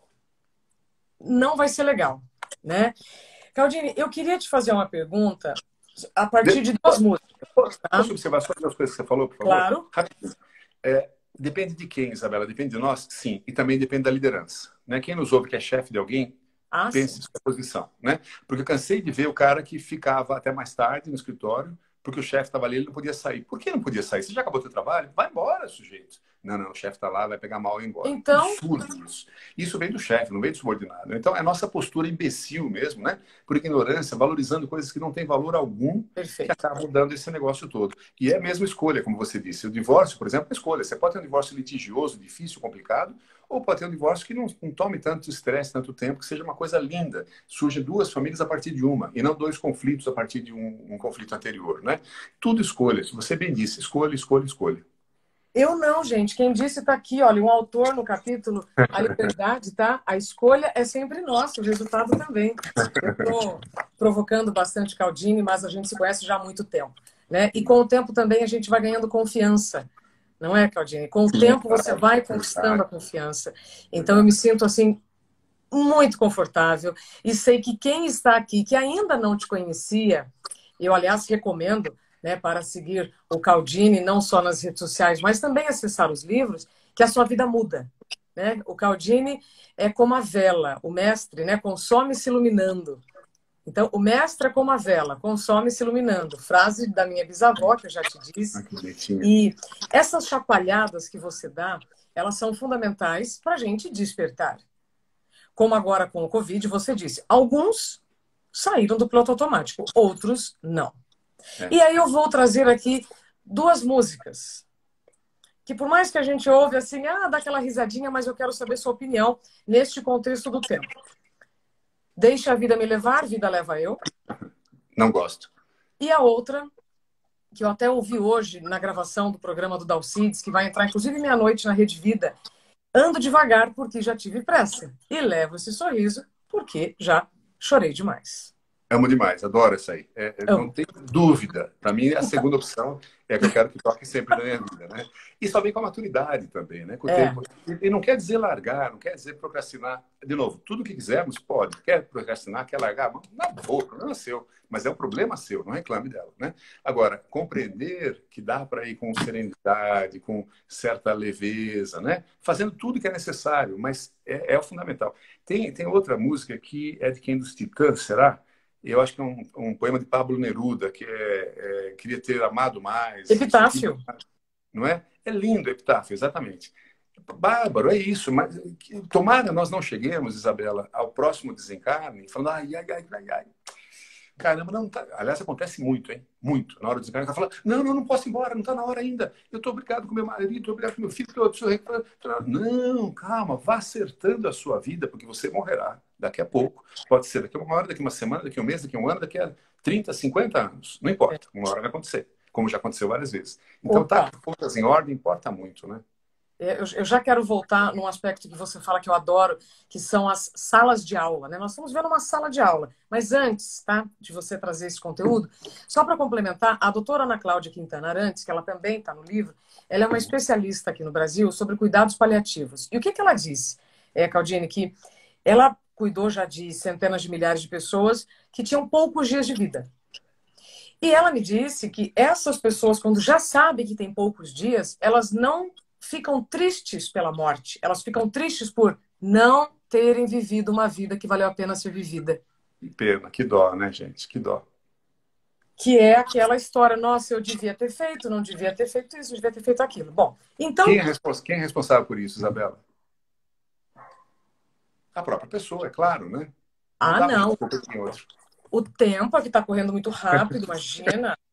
não vai ser legal, né? Claudine, eu queria te fazer uma pergunta a partir de duas músicas. Tá?
Posso observar só duas coisas que você falou, por favor?
Claro.
Rapidinho. Depende de quem, Isabela? Depende de nós? Sim. E também depende da liderança. Né? Quem nos ouve que é chefe de alguém, pense em sua posição. Né? Porque eu cansei de ver o cara que ficava até mais tarde no escritório, porque o chefe estava ali, ele não podia sair. Por que não podia sair? Você já acabou o seu trabalho? Vai embora, sujeito. Não, o chefe está lá, vai pegar mal e ir embora.
Então...
Absurdo isso. Isso vem do chefe, não vem do subordinado. Então, é a nossa postura imbecil mesmo, né? Por ignorância, valorizando coisas que não têm valor algum,
Perfeito.
que acabam dando esse negócio todo. E é a mesma escolha, como você disse. O divórcio, por exemplo, é escolha. Você pode ter um divórcio litigioso, difícil, complicado, ou pode ter um divórcio que não tome tanto estresse, tanto tempo, que seja uma coisa linda. Surgem duas famílias a partir de uma, e não dois conflitos a partir de um conflito anterior, né? Tudo escolha. Se você bem disse, escolha, escolha, escolha.
Eu não, gente. Quem disse está aqui, olha, um autor no capítulo A Liberdade, tá? A escolha é sempre nossa, o resultado também. Eu estou provocando bastante Claudine, mas a gente se conhece já há muito tempo, né? E com o tempo também a gente vai ganhando confiança, não é, Claudine? Com o tempo você vai conquistando a confiança. Então eu me sinto assim muito confortável e sei que quem está aqui, que ainda não te conhecia, eu, aliás, recomendo, né, para seguir o Caldini, não só nas redes sociais, mas também acessar os livros, que a sua vida muda. Né? O Caldini é como a vela, o mestre, né, consome-se iluminando. Então, o mestre é como a vela, consome-se iluminando. Frase da minha bisavó, que eu já te disse. E essas chacoalhadas que você dá, elas são fundamentais para a gente despertar. Como agora com o Covid, você disse, alguns saíram do piloto automático, outros não. E aí eu vou trazer aqui duas músicas, que por mais que a gente ouve assim, dá aquela risadinha, mas eu quero saber sua opinião neste contexto do tempo. Deixa a vida me levar, vida leva eu.
Não gosto.
E a outra, que eu até ouvi hoje na gravação do programa do Dalcides, que vai entrar inclusive meia-noite na Rede Vida, ando devagar porque já tive pressa e levo esse sorriso porque já chorei demais.
Amo demais, adoro essa aí. Não tem dúvida. Para mim, a segunda opção é a que eu quero que toque sempre na minha vida, né? E só vem com a maturidade também, né? Com o tempo. E não quer dizer largar, não quer dizer procrastinar. De novo, tudo que quisermos, pode. Quer procrastinar, quer largar, na boa, o problema é seu. Mas é um problema seu, não reclame dela, né? Agora, compreender que dá para ir com serenidade, com certa leveza, né? Fazendo tudo que é necessário, mas é o fundamental. Tem outra música que é de quem dos Titãs, será? Eu acho que é um poema de Pablo Neruda, que queria ter amado mais.
Epitáfio.
Não é? É lindo, Epitáfio, exatamente. Bárbaro, é isso. Mas tomara nós não cheguemos, Isabela, ao próximo desencarne, falando, ai. Caramba, não tá. Aliás, acontece muito, hein? Muito. Na hora do desencarne, ela fala, não posso ir embora, não está na hora ainda. Eu estou obrigado com meu marido, estou obrigado com meu filho, Não, calma, vá acertando a sua vida, porque você morrerá daqui a pouco. Pode ser daqui a uma hora, daqui a uma semana, daqui a um mês, daqui a um ano, daqui a 30, 50 anos. Não importa. Uma hora vai acontecer, como já aconteceu várias vezes. Então, tá com contas em ordem importa muito, né?
Eu já quero voltar num aspecto que você fala que eu adoro, que são as salas de aula, né? Nós estamos vendo uma sala de aula, mas antes, tá, de você trazer esse conteúdo, só para complementar, a doutora Ana Cláudia Quintana Arantes, que ela também está no livro, ela é uma especialista aqui no Brasil sobre cuidados paliativos. E o que ela disse, Claudine, que ela cuidou já de centenas de milhares de pessoas que tinham poucos dias de vida. E ela me disse que essas pessoas, quando já sabem que tem poucos dias, elas não ficam tristes pela morte. Elas ficam tristes por não terem vivido uma vida que valeu a pena ser vivida.
Que pena, que dó, né, gente? Que dó.
Que é aquela história, nossa, eu devia ter feito, não devia ter feito isso, devia ter feito aquilo. Bom, então...
Quem é responsável por isso, Isabela? A própria pessoa, é claro, né?
Não. O tempo aqui está correndo muito rápido, imagina.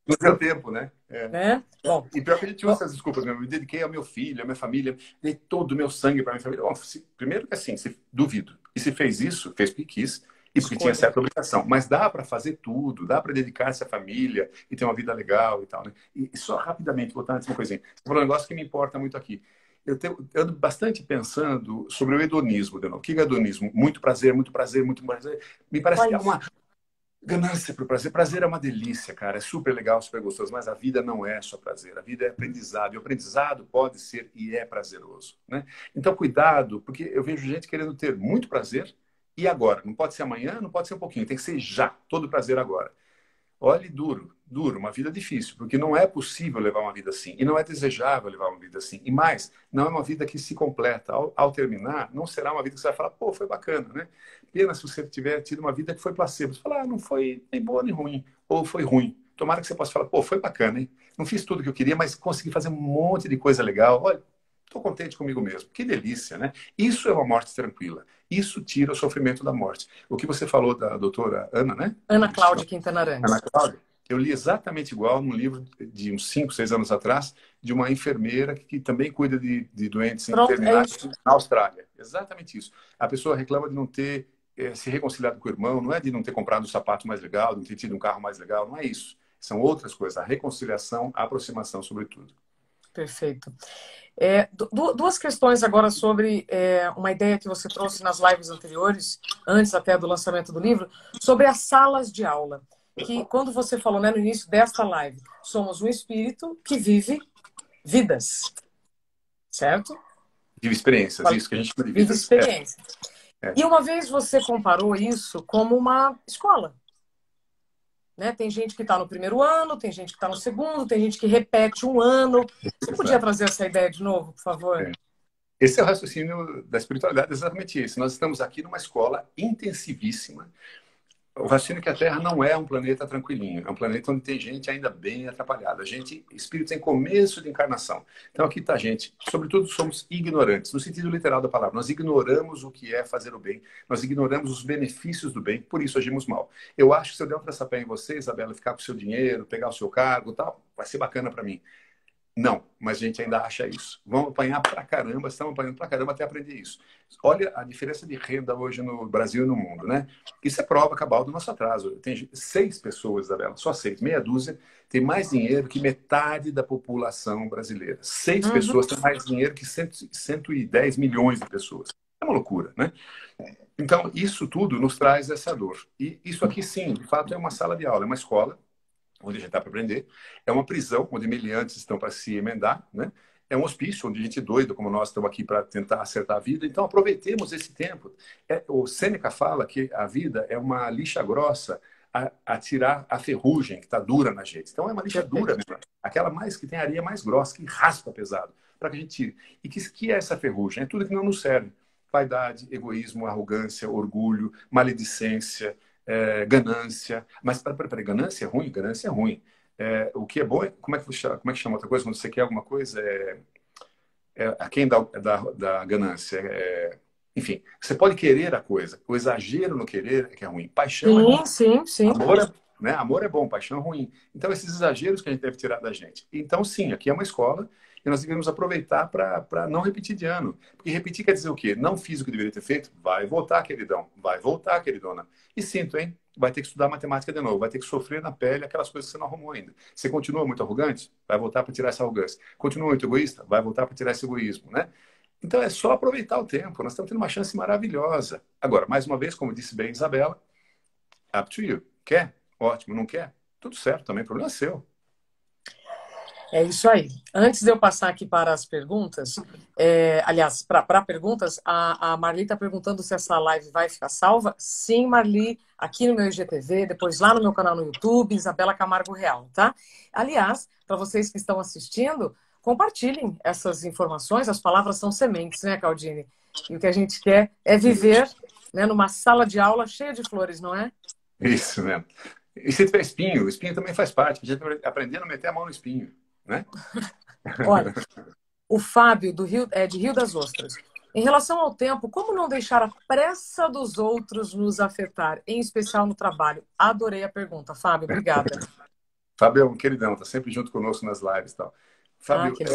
No seu tempo, né? É.
né? Bom,
E pior que a gente usa essas desculpas mesmo. Eu me dediquei ao meu filho, à minha família, dei todo o meu sangue para minha família. Bom, primeiro que assim, duvido. E se fez isso, fez porque quis e porque tinha
escolha.
certa obrigação. Mas dá para fazer tudo, dá para dedicar-se à família e ter uma vida legal e tal, né? E só rapidamente, voltando antes uma coisinha. Você falou um negócio que me importa muito aqui. Eu ando bastante pensando sobre o hedonismo, de novo. O que é hedonismo? Muito prazer, muito prazer, muito prazer. Me parece
Só
que é
isso.
uma ganância por prazer. Prazer é uma delícia, cara. É super legal, super gostoso. Mas a vida não é só prazer. A vida é aprendizado. E o aprendizado pode ser e é prazeroso, né? Então, cuidado, porque eu vejo gente querendo ter muito prazer e agora. Não pode ser amanhã, não pode ser um pouquinho. Tem que ser já. Todo prazer agora. Olhe, duro, duro, uma vida difícil, porque não é possível levar uma vida assim. E não é desejável levar uma vida assim. E mais, não é uma vida que se completa. Ao terminar, não será uma vida que você vai falar, pô, foi bacana, né? Pena se você tiver tido uma vida que foi placebo. Você fala, ah, não foi nem boa nem ruim. Ou foi ruim. Tomara que você possa falar, pô, foi bacana, hein? Não fiz tudo o que eu queria, mas consegui fazer um monte de coisa legal. Olha, estou contente comigo mesmo. Que delícia, né? Isso é uma morte tranquila. Isso tira o sofrimento da morte. O que você falou da doutora Ana, né?
Ana Cláudia Quintana
Ana
Arantes.
Cláudia, eu li exatamente igual num livro de uns 5, 6 anos atrás, de uma enfermeira que também cuida de doentes
Pronto, é
terminais
isso.
na Austrália. Exatamente isso. A pessoa reclama de não ter se reconciliado com o irmão, não é de não ter comprado um sapato mais legal, de não ter tido um carro mais legal, não é isso. São outras coisas, a reconciliação, a aproximação, sobretudo.
Perfeito. Duas questões agora sobre uma ideia que você trouxe nas lives anteriores, antes até do lançamento do livro, sobre as salas de aula. Que quando você falou, né, no início desta live, somos um espírito que vive vidas, certo?
Vive experiências, isso que a gente chama de
Vive
vidas.
experiências.
É.
E uma vez você comparou isso como uma escola. Né? Tem gente que está no primeiro ano, tem gente que está no segundo, tem gente que repete um ano. Você podia
Exato.
trazer essa ideia de novo, por favor?
É. Esse é o raciocínio da espiritualidade, exatamente isso. Nós estamos aqui numa escola intensivíssima. O raciocínio é que a Terra não é um planeta tranquilinho, é um planeta onde tem gente ainda bem atrapalhada. A gente, espírito em começo de encarnação. Então aqui está a gente, sobretudo somos ignorantes, no sentido literal da palavra. Nós ignoramos o que é fazer o bem, nós ignoramos os benefícios do bem, por isso agimos mal. Eu acho que se eu der um traçapé em você, Isabela, ficar com o seu dinheiro, pegar o seu cargo e tal, vai ser bacana para mim. Não, mas a gente ainda acha isso. Vamos apanhar pra caramba, estamos apanhando pra caramba até aprender isso. Olha a diferença de renda hoje no Brasil e no mundo, né? Isso é prova cabal do nosso atraso. Tem 6 pessoas, Isabela, só 6, meia dúzia, tem mais dinheiro que metade da população brasileira. 6
Uhum.
pessoas têm mais dinheiro que 110 milhões de pessoas. É uma loucura, né? Então, isso tudo nos traz essa dor. E isso aqui, sim, de fato, é uma sala de aula, é uma escola onde a gente está para aprender. É uma prisão, onde meliantes estão para se emendar, né? É um hospício, onde gente doida como nós estamos aqui para tentar acertar a vida. Então, aproveitemos esse tempo. O Sêneca fala que a vida é uma lixa grossa a tirar a ferrugem que está dura na gente. Então, é uma lixa dura
Perfeito.
mesmo. Aquela mais que tem areia mais grossa, que raspa pesado, para que a gente tire. E que é essa ferrugem? É tudo que não nos serve. Vaidade, egoísmo, arrogância, orgulho, maledicência, ganância. Mas, peraí, ganância é ruim? Ganância é ruim. O que é bom é... Como é que chama outra coisa? Quando você quer alguma coisa, a quem da ganância. Enfim, você pode querer a coisa. O exagero no querer é que é ruim. Paixão é ruim.
Sim, sim, sim.
Amor é bom, paixão é ruim. Então, esses exageros que a gente deve tirar da gente. Então, sim, aqui é uma escola e nós devemos aproveitar para não repetir de ano. Porque repetir quer dizer o quê? Não fiz o que deveria ter feito? Vai voltar, queridão. Vai voltar, queridona. E sinto, hein? Vai ter que estudar matemática de novo. Vai ter que sofrer na pele aquelas coisas que você não arrumou ainda. Você continua muito arrogante? Vai voltar para tirar essa arrogância. Continua muito egoísta? Vai voltar para tirar esse egoísmo, né? Então, é só aproveitar o tempo. Nós estamos tendo uma chance maravilhosa. Agora, mais uma vez, como disse bem Isabela, up to you. Quer? Ótimo. Não quer? Tudo certo também. O problema é seu.
É isso aí. Antes de eu passar aqui para as perguntas, aliás, para perguntas, a Marli está perguntando se essa live vai ficar salva. Sim, Marli, aqui no meu IGTV, depois lá no meu canal no YouTube, Isabela Camargo Real, tá? Aliás, para vocês que estão assistindo, compartilhem essas informações, as palavras são sementes, né, Caldini? E o que a gente quer é viver, né, numa sala de aula cheia de flores, não é?
Isso mesmo. E se tiver espinho, o espinho também faz parte. A gente aprendendo a meter a mão no espinho, né?
Olha, o Fábio, de Rio das Ostras. Em relação ao tempo, como não deixar a pressa dos outros nos afetar, em especial no trabalho? Adorei a pergunta, Fábio, obrigada.
Fábio é um queridão, tá sempre junto conosco nas lives e tal. Fábio,
Que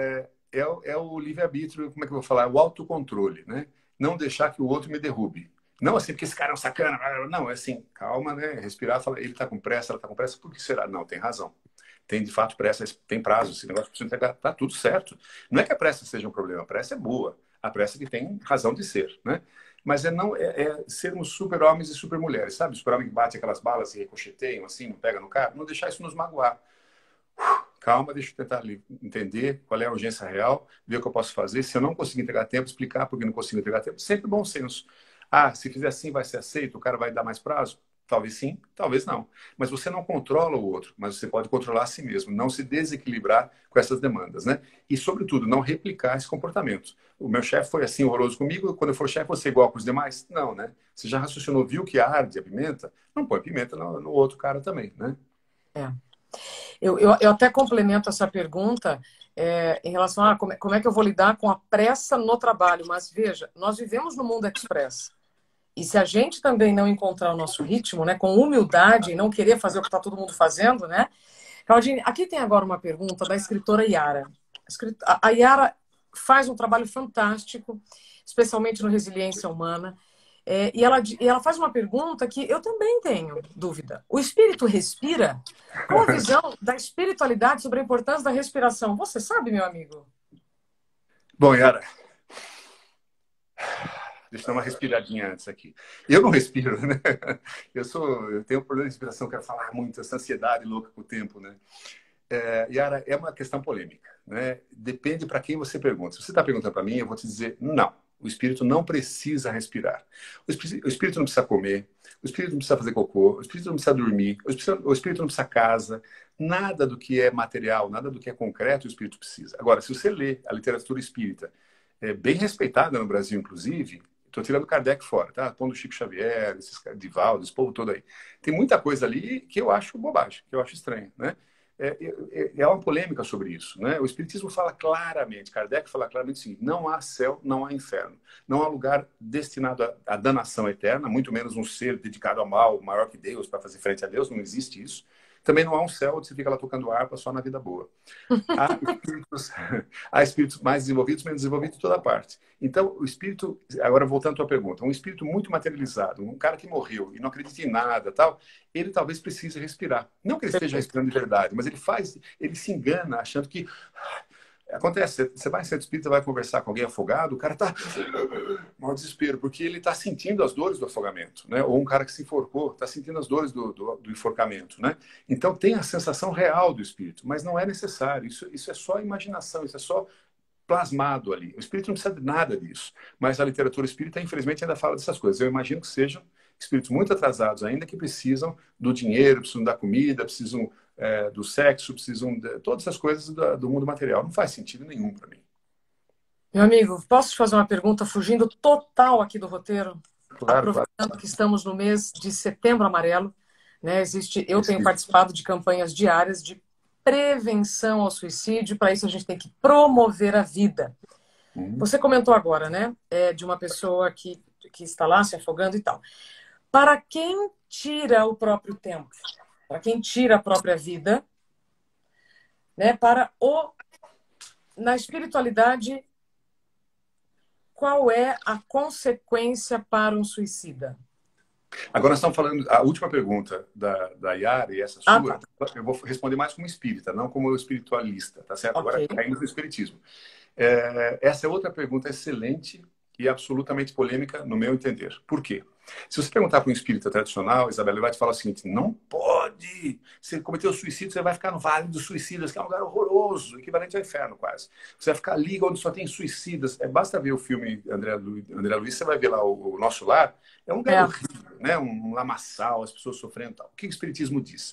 é o livre-arbítrio, como é que eu vou falar? O autocontrole, né? Não deixar que o outro me derrube. Não assim, porque esse cara é um sacana. Não, é assim, calma, né? Respirar, falar, ele tá com pressa, ela tá com pressa, por que será? Não, tem razão. Tem, de fato, pressa, tem prazo, esse negócio precisa entregar, tá tudo certo. Não é que a pressa seja um problema, a pressa é boa. A pressa que tem razão de ser, né? Mas é sermos super-homens e super-mulheres, sabe? Super-homem que bate aquelas balas e ricocheteiam, assim, não pega no cara. Não deixar isso nos magoar. Calma, deixa eu tentar ali entender qual é a urgência real, ver o que eu posso fazer. Se eu não conseguir entregar tempo, explicar por que não consigo entregar tempo. Sempre bom senso. Ah, se fizer assim vai ser aceito, o cara vai dar mais prazo? Talvez sim, talvez não. Mas você não controla o outro, mas você pode controlar a si mesmo, não se desequilibrar com essas demandas, né? E, sobretudo, não replicar esse comportamento. O meu chefe foi assim horroroso comigo, quando eu for chefe, você é igual com os demais? Não, né? Você já raciocinou, viu que arde a pimenta? Não põe pimenta no outro cara também, né?
É. Eu até complemento essa pergunta em relação a como é que eu vou lidar com a pressa no trabalho. Mas veja, nós vivemos no mundo express. E se a gente também não encontrar o nosso ritmo, né, com humildade e não querer fazer o que está todo mundo fazendo, né? Claudine, aqui tem agora uma pergunta da escritora Yara. A Yara faz um trabalho fantástico, especialmente no Resiliência Humana. E ela faz uma pergunta que eu também tenho dúvida. O espírito respira? Qual a visão da espiritualidade sobre a importância da respiração? Você sabe, meu amigo?
Bom, Yara, deixa eu dar uma respiradinha antes aqui. Eu não respiro, né? Eu tenho um problema de respiração, quero falar muito, essa ansiedade louca com o tempo, né? Yara, é uma questão polêmica, né? Depende para quem você pergunta. Se você está perguntando para mim, eu vou te dizer não. O espírito não precisa respirar. O espírito não precisa comer. O espírito não precisa fazer cocô. O espírito não precisa dormir. O espírito não precisa casa. Nada do que é material, nada do que é concreto, o espírito precisa. Agora, se você lê a literatura espírita, bem respeitada no Brasil, inclusive, estou tirando Kardec fora, tá? Pondo Chico Xavier, esses Divaldo, esse povo todo aí. Tem muita coisa ali que eu acho bobagem, que eu acho estranho, né? É uma polêmica sobre isso, né? O Espiritismo fala claramente, Kardec fala claramente assim, não há céu, não há inferno. Não há lugar destinado à danação eterna, muito menos um ser dedicado ao mal, maior que Deus, para fazer frente a Deus, não existe isso. Também não há um céu onde você fica lá tocando harpa só na vida boa. Há espíritos, há espíritos mais desenvolvidos, menos desenvolvidos em toda parte. Então, o espírito, agora voltando à tua pergunta, um espírito muito materializado, um cara que morreu e não acredita em nada, tal, ele talvez precise respirar. Não que ele esteja respirando de verdade, mas ele se engana achando que acontece, você vai em centro espírita, vai conversar com alguém afogado, o cara tá maior desespero, porque ele está sentindo as dores do afogamento, né? Ou um cara que se enforcou, está sentindo as dores do enforcamento, né? Então tem a sensação real do espírito, mas não é necessário, isso é só imaginação, isso é só plasmado ali. O espírito não precisa de nada disso, mas a literatura espírita, infelizmente, ainda fala dessas coisas. Eu imagino que sejam espíritos muito atrasados ainda, que precisam do dinheiro, precisam da comida, precisam do sexo, precisam de todas essas coisas do mundo material. Não faz sentido nenhum para mim.
Meu amigo, posso te fazer uma pergunta fugindo total aqui do roteiro?
Claro,
Aproveitando
claro.
que estamos no mês de Setembro Amarelo, né? Eu tenho participado de campanhas diárias de prevenção ao suicídio. Para isso, a gente tem que promover a vida. Você comentou agora, né? De uma pessoa que está lá se afogando e tal. Para quem tira o próprio tempo, para quem tira a própria vida, né? Na espiritualidade, qual é a consequência para um suicida?
Agora nós estamos falando, a última pergunta da Yara e essa sua,
Tá.
eu vou responder mais como espírita, não como espiritualista, tá certo?
Okay.
Agora caímos no espiritismo. Essa é outra pergunta excelente e absolutamente polêmica, no meu entender. Por quê? Se você perguntar para um espírita tradicional, Isabela, ele vai te falar o seguinte, não pode, se cometer o suicídio, você vai ficar no Vale dos Suicidas, que é um lugar horroroso, equivalente ao inferno quase. Você vai ficar ali onde só tem suicidas. Basta ver o filme André Luiz, você vai ver lá o Nosso Lar, é um lugar horrível, né? Um lamaçal, as pessoas sofrendo e tal. O que o espiritismo diz?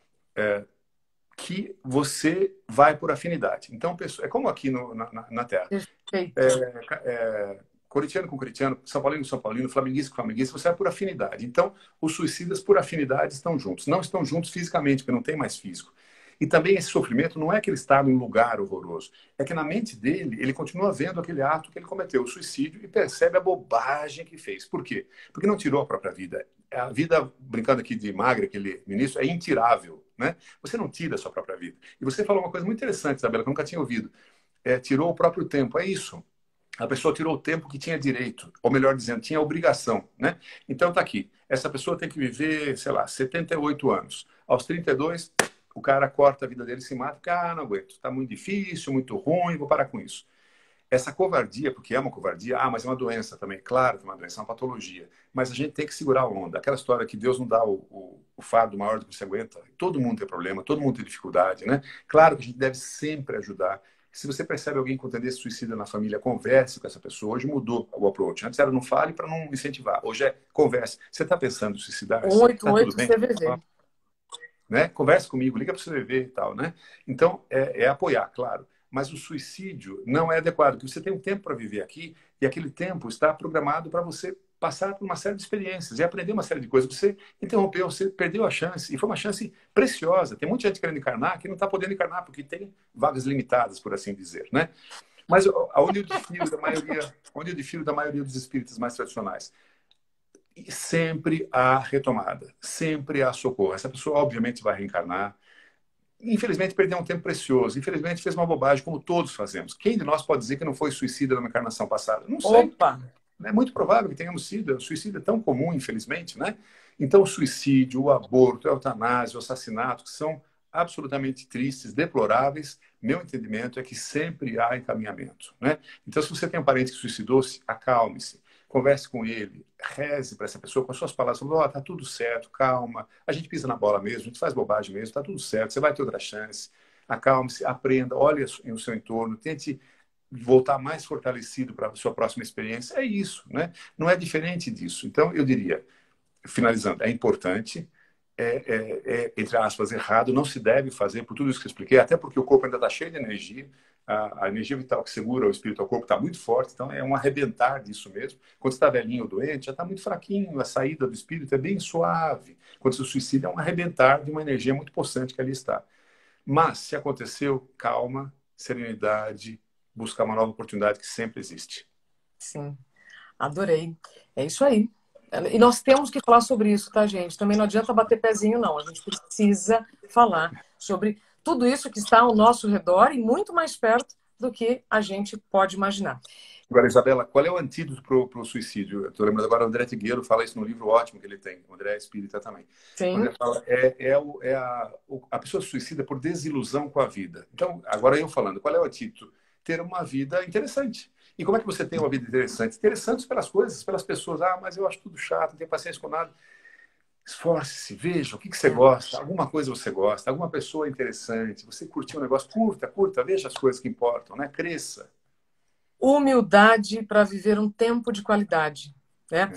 Que você vai por afinidade. Então, é como aqui na Terra.
Perfeito.
Coritiano com coritiano, São Paulino com São Paulino, flamenguista com flamenguista, você vai por afinidade. Então, os suicidas por afinidade estão juntos. Não estão juntos fisicamente, porque não tem mais físico. E também esse sofrimento não é que ele está num lugar horroroso. É que na mente dele, ele continua vendo aquele ato que ele cometeu, o suicídio, e percebe a bobagem que fez. Por quê? Porque não tirou a própria vida. A vida, brincando aqui de Magre, aquele ministro, é intirável. né? Você não tira a sua própria vida. E você falou uma coisa muito interessante, Isabela, que eu nunca tinha ouvido. Tirou o próprio tempo. É isso. A pessoa tirou o tempo que tinha direito, ou melhor dizendo, tinha obrigação, né? Então tá aqui. Essa pessoa tem que viver, sei lá, 78 anos. Aos 32, o cara corta a vida dele e se mata, porque, não aguento, tá muito difícil, muito ruim, vou parar com isso. Essa covardia, porque é uma covardia, mas é uma doença também, claro que é uma doença, é uma patologia. Mas a gente tem que segurar a onda. Aquela história que Deus não dá o fardo maior do que você aguenta. Todo mundo tem problema, todo mundo tem dificuldade, né? Claro que a gente deve sempre ajudar. Se você percebe alguém com tendência suicida na família, converse com essa pessoa. Hoje mudou o approach. Antes era não fale para não incentivar. Hoje é converse. Você está pensando em suicidar-se? Está tudo
88
bem?
CVV.
Né? Converse comigo, liga para o CVV e tal, né? Então, apoiar, claro. Mas o suicídio não é adequado, porque você tem um tempo para viver aqui e aquele tempo está programado para você passar por uma série de experiências e aprender uma série de coisas. Você interrompeu, você perdeu a chance e foi uma chance preciosa. Tem muita gente querendo encarnar que não está podendo encarnar porque tem vagas limitadas, por assim dizer, né? Mas onde eu difiro da maioria dos espíritas mais tradicionais, e sempre há retomada, sempre há socorro. Essa pessoa, obviamente, vai reencarnar. Infelizmente, perdeu um tempo precioso. Infelizmente, fez uma bobagem, como todos fazemos. Quem de nós pode dizer que não foi suicida numa encarnação passada? Não sei.
Opa!
É muito provável que tenhamos sido. O suicídio é tão comum, infelizmente, né? Então, o suicídio, o aborto, a eutanásia, o assassinato, que são absolutamente tristes, deploráveis, meu entendimento é que sempre há encaminhamento, né? Então, se você tem um parente que suicidou-se, acalme-se. Converse com ele, reze para essa pessoa com as suas palavras, falando, tá tudo certo, calma, a gente pisa na bola mesmo, a gente faz bobagem mesmo, tá tudo certo, você vai ter outra chance, acalme-se, aprenda, olhe no seu entorno, tente voltar mais fortalecido para a sua próxima experiência. É isso, né? Não é diferente disso. Então, eu diria, finalizando, é importante, entre aspas, errado, não se deve fazer por tudo isso que eu expliquei, até porque o corpo ainda está cheio de energia, a energia vital que segura o espírito ao corpo está muito forte, então é um arrebentar disso mesmo. Quando você está velhinho ou doente, já está muito fraquinho, a saída do espírito é bem suave. Quando se suicida, é um arrebentar de uma energia muito possante que ali está. Mas, se aconteceu, calma, serenidade, buscar uma nova oportunidade que sempre existe.
Sim, adorei. É isso aí. E nós temos que falar sobre isso, tá, gente? Também não adianta bater pezinho, não. A gente precisa falar sobre tudo isso que está ao nosso redor e muito mais perto do que a gente pode imaginar.
Agora, Isabela, qual é o antídoto para o suicídio? Eu estou lembrando agora, o André Tigueiro fala isso no livro ótimo que ele tem. O André é espírita também.
Sim.
O André fala, a pessoa se suicida por desilusão com a vida. Então, agora eu falando, qual é o antídoto? Ter uma vida interessante. E como é que você tem uma vida interessante? Interessante pelas coisas, pelas pessoas. Mas eu acho tudo chato, não tenho paciência com nada. Esforce-se, veja o que você gosta, alguma coisa você gosta, alguma pessoa interessante, você curtiu um negócio, curta, veja as coisas que importam, né? Cresça.
Humildade para viver um tempo de qualidade, né?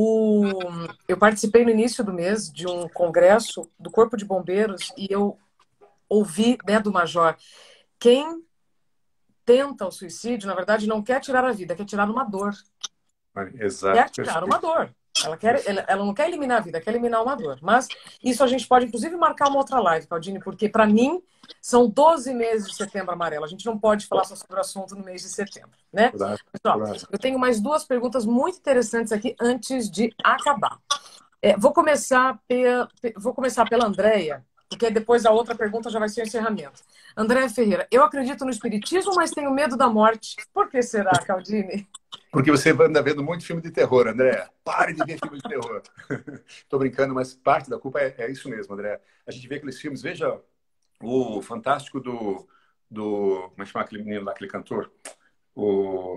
Eu participei no início do mês de um congresso do Corpo de Bombeiros e eu ouvi, né, do Major, quem tenta o suicídio, na verdade, não quer tirar a vida, quer tirar uma dor.
Exato.
Quer tirar uma dor. Ela não quer eliminar a vida, quer eliminar uma dor. Mas isso a gente pode, inclusive, marcar uma outra live, Claudine, porque, para mim, são 12 meses de Setembro Amarelo. A gente não pode falar só sobre o assunto no mês de setembro, né? Pessoal, eu tenho mais duas perguntas muito interessantes aqui antes de acabar. Vou começar pela Andréia, porque depois a outra pergunta já vai ser o encerramento. Andréia Ferreira, eu acredito no espiritismo, mas tenho medo da morte. Por que será, Claudine?
Porque você anda vendo muito filme de terror, André. Pare de ver filme de terror. Estou brincando, mas parte da culpa é isso mesmo, André. A gente vê aqueles filmes, veja o fantástico do como é que chama aquele menino lá, aquele cantor? O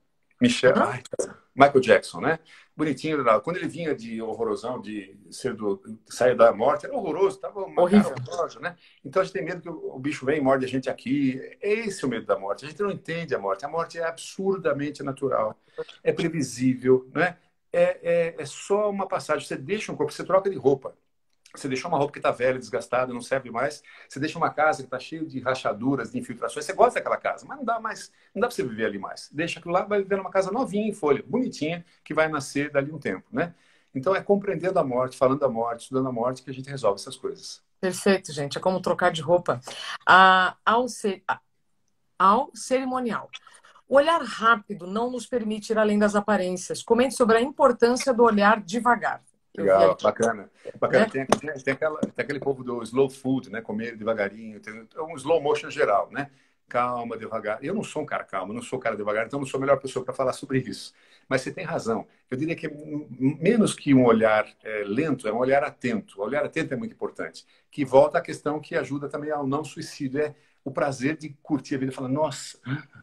Michael Jackson, né? Bonitinho, quando ele vinha de horrorosão, de sair da morte, era horroroso, estava uma cara horrorosa, né? Então a gente tem medo que o bicho vem e morde a gente aqui. Esse é o medo da morte. A gente não entende a morte. A morte é absurdamente natural, é previsível, né? É só uma passagem. Você deixa um corpo, você troca de roupa. Você deixou uma roupa que está velha, desgastada, não serve mais. Você deixa uma casa que está cheia de rachaduras, de infiltrações. Você gosta daquela casa, mas não dá para você viver ali mais. Deixa aquilo lá, vai viver numa casa novinha, em folha, bonitinha, que vai nascer dali um tempo, né? Então é compreendendo a morte, falando da morte, estudando a morte, que a gente resolve essas coisas.
Perfeito, gente. É como trocar de roupa. Ao cerimonial. O olhar rápido não nos permite ir além das aparências. Comente sobre a importância do olhar devagar. Eu vi
Legal,
aqui,
bacana.
né?
Bacana. Tem aquele povo do slow food, né? Comer devagarinho. Tem um slow motion geral, né? Calma, devagar. Eu não sou um cara calmo, eu não sou um cara devagar, então eu não sou a melhor pessoa para falar sobre isso. Mas você tem razão. Eu diria que menos que um olhar lento, é um olhar atento. O olhar atento é muito importante. Que volta à questão que ajuda também ao não suicídio. É o prazer de curtir a vida e falar, nossa,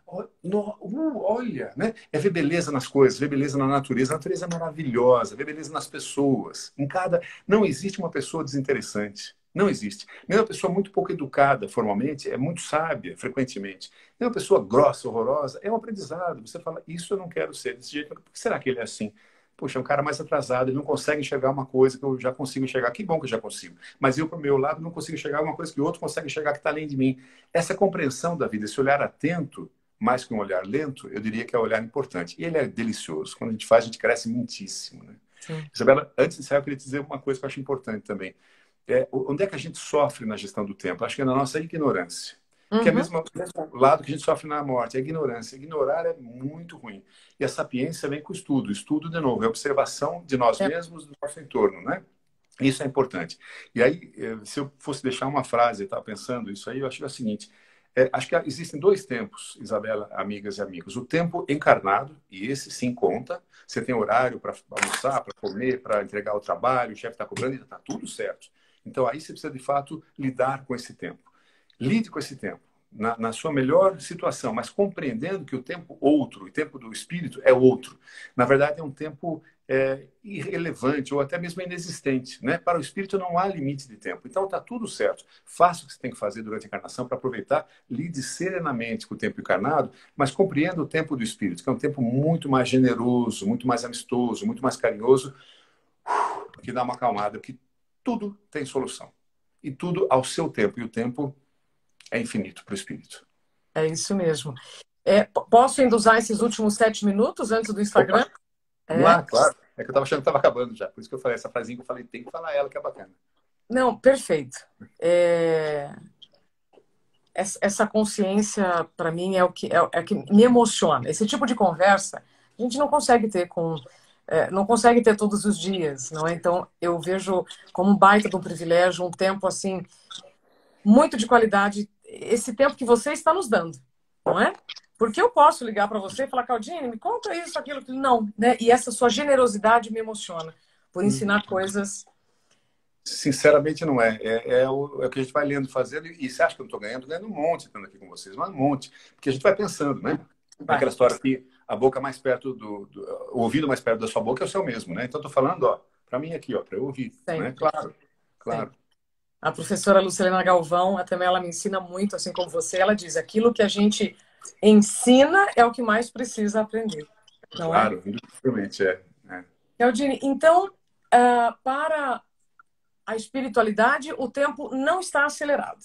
olha, né? É ver beleza nas coisas, ver beleza na natureza. A natureza é maravilhosa, ver beleza nas pessoas. Não existe uma pessoa desinteressante. Não existe. Nem uma pessoa muito pouco educada formalmente é muito sábia, frequentemente. Nem uma pessoa grossa, horrorosa, é um aprendizado. Você fala, isso eu não quero ser desse jeito. Por que será que ele é assim? Poxa, é um cara mais atrasado, ele não consegue enxergar uma coisa que eu já consigo enxergar. Que bom que eu já consigo. Mas eu, para o meu lado, não consigo enxergar uma coisa que o outro consegue enxergar que está além de mim. Essa compreensão da vida, esse olhar atento, mais que um olhar lento, eu diria que é um olhar importante. E ele é delicioso. Quando a gente faz, a gente cresce muitíssimo. Né?
Sim.
Isabela, antes de encerrar, eu queria te dizer uma coisa que eu acho importante também. Onde é que a gente sofre na gestão do tempo? Acho que é na nossa ignorância. Que é o
Uhum.
mesmo lado que a gente sofre na morte, é a ignorância. Ignorar é muito ruim. E a sapiência vem com o estudo. Estudo, de novo, é a observação de nós
É,
mesmos, do nosso entorno, né? Isso é importante. E aí, se eu fosse deixar uma frase, eu estava pensando isso aí, eu acho que é o seguinte: acho que existem dois tempos, Isabela, amigas e amigos. O tempo encarnado, e esse sim conta. Você tem horário para almoçar, para comer, para entregar o trabalho, o chefe está cobrando e está tudo certo. Então aí você precisa, de fato, lidar com esse tempo. Lide com esse tempo, na sua melhor situação, mas compreendendo que o tempo outro, o tempo do espírito é outro. Na verdade, é um tempo irrelevante ou até mesmo inexistente. Né? Para o espírito não há limite de tempo. Então está tudo certo. Faça o que você tem que fazer durante a encarnação para aproveitar, lide serenamente com o tempo encarnado, mas compreenda o tempo do espírito, que é um tempo muito mais generoso, muito mais amistoso, muito mais carinhoso, que dá uma acalmada, porque tudo tem solução. E tudo ao seu tempo. E o tempo é infinito para o espírito.
é isso mesmo. Posso ainda usar esses últimos 7 minutos antes do Instagram?
Opa, vamos
É.
lá, claro. É que eu estava achando que estava acabando já. Por isso que eu falei essa frasinha que eu falei, tem que falar ela que é bacana.
Não, perfeito. É, essa consciência, para mim, é o que me emociona. Esse tipo de conversa a gente não consegue ter não consegue ter todos os dias, não é? Então, eu vejo como um baita de um privilégio, um tempo assim muito de qualidade, esse tempo que você está nos dando, não é? Porque eu posso ligar para você e falar, Claudine, me conta isso, aquilo, aquilo. Não, né? E essa sua generosidade me emociona por ensinar coisas.
Sinceramente, não é. É o que a gente vai lendo, fazendo. E você acha que eu não estou ganhando? Estou ganhando um monte estando aqui com vocês, mas um monte. Porque a gente vai pensando, né?
Vai,
Aquela história que a boca mais perto o ouvido mais perto da sua boca é o seu mesmo, né? Então, estou falando, ó, para mim aqui, ó, para eu ouvir, né?
sempre,
Claro, claro.
sempre. A professora Lucilena Galvão, também ela me ensina muito, assim como você. Ela diz, aquilo que a gente ensina é o que mais precisa aprender, não é?
Claro, indiscutivelmente, é.
Claudine, então, para a espiritualidade, o tempo não está acelerado.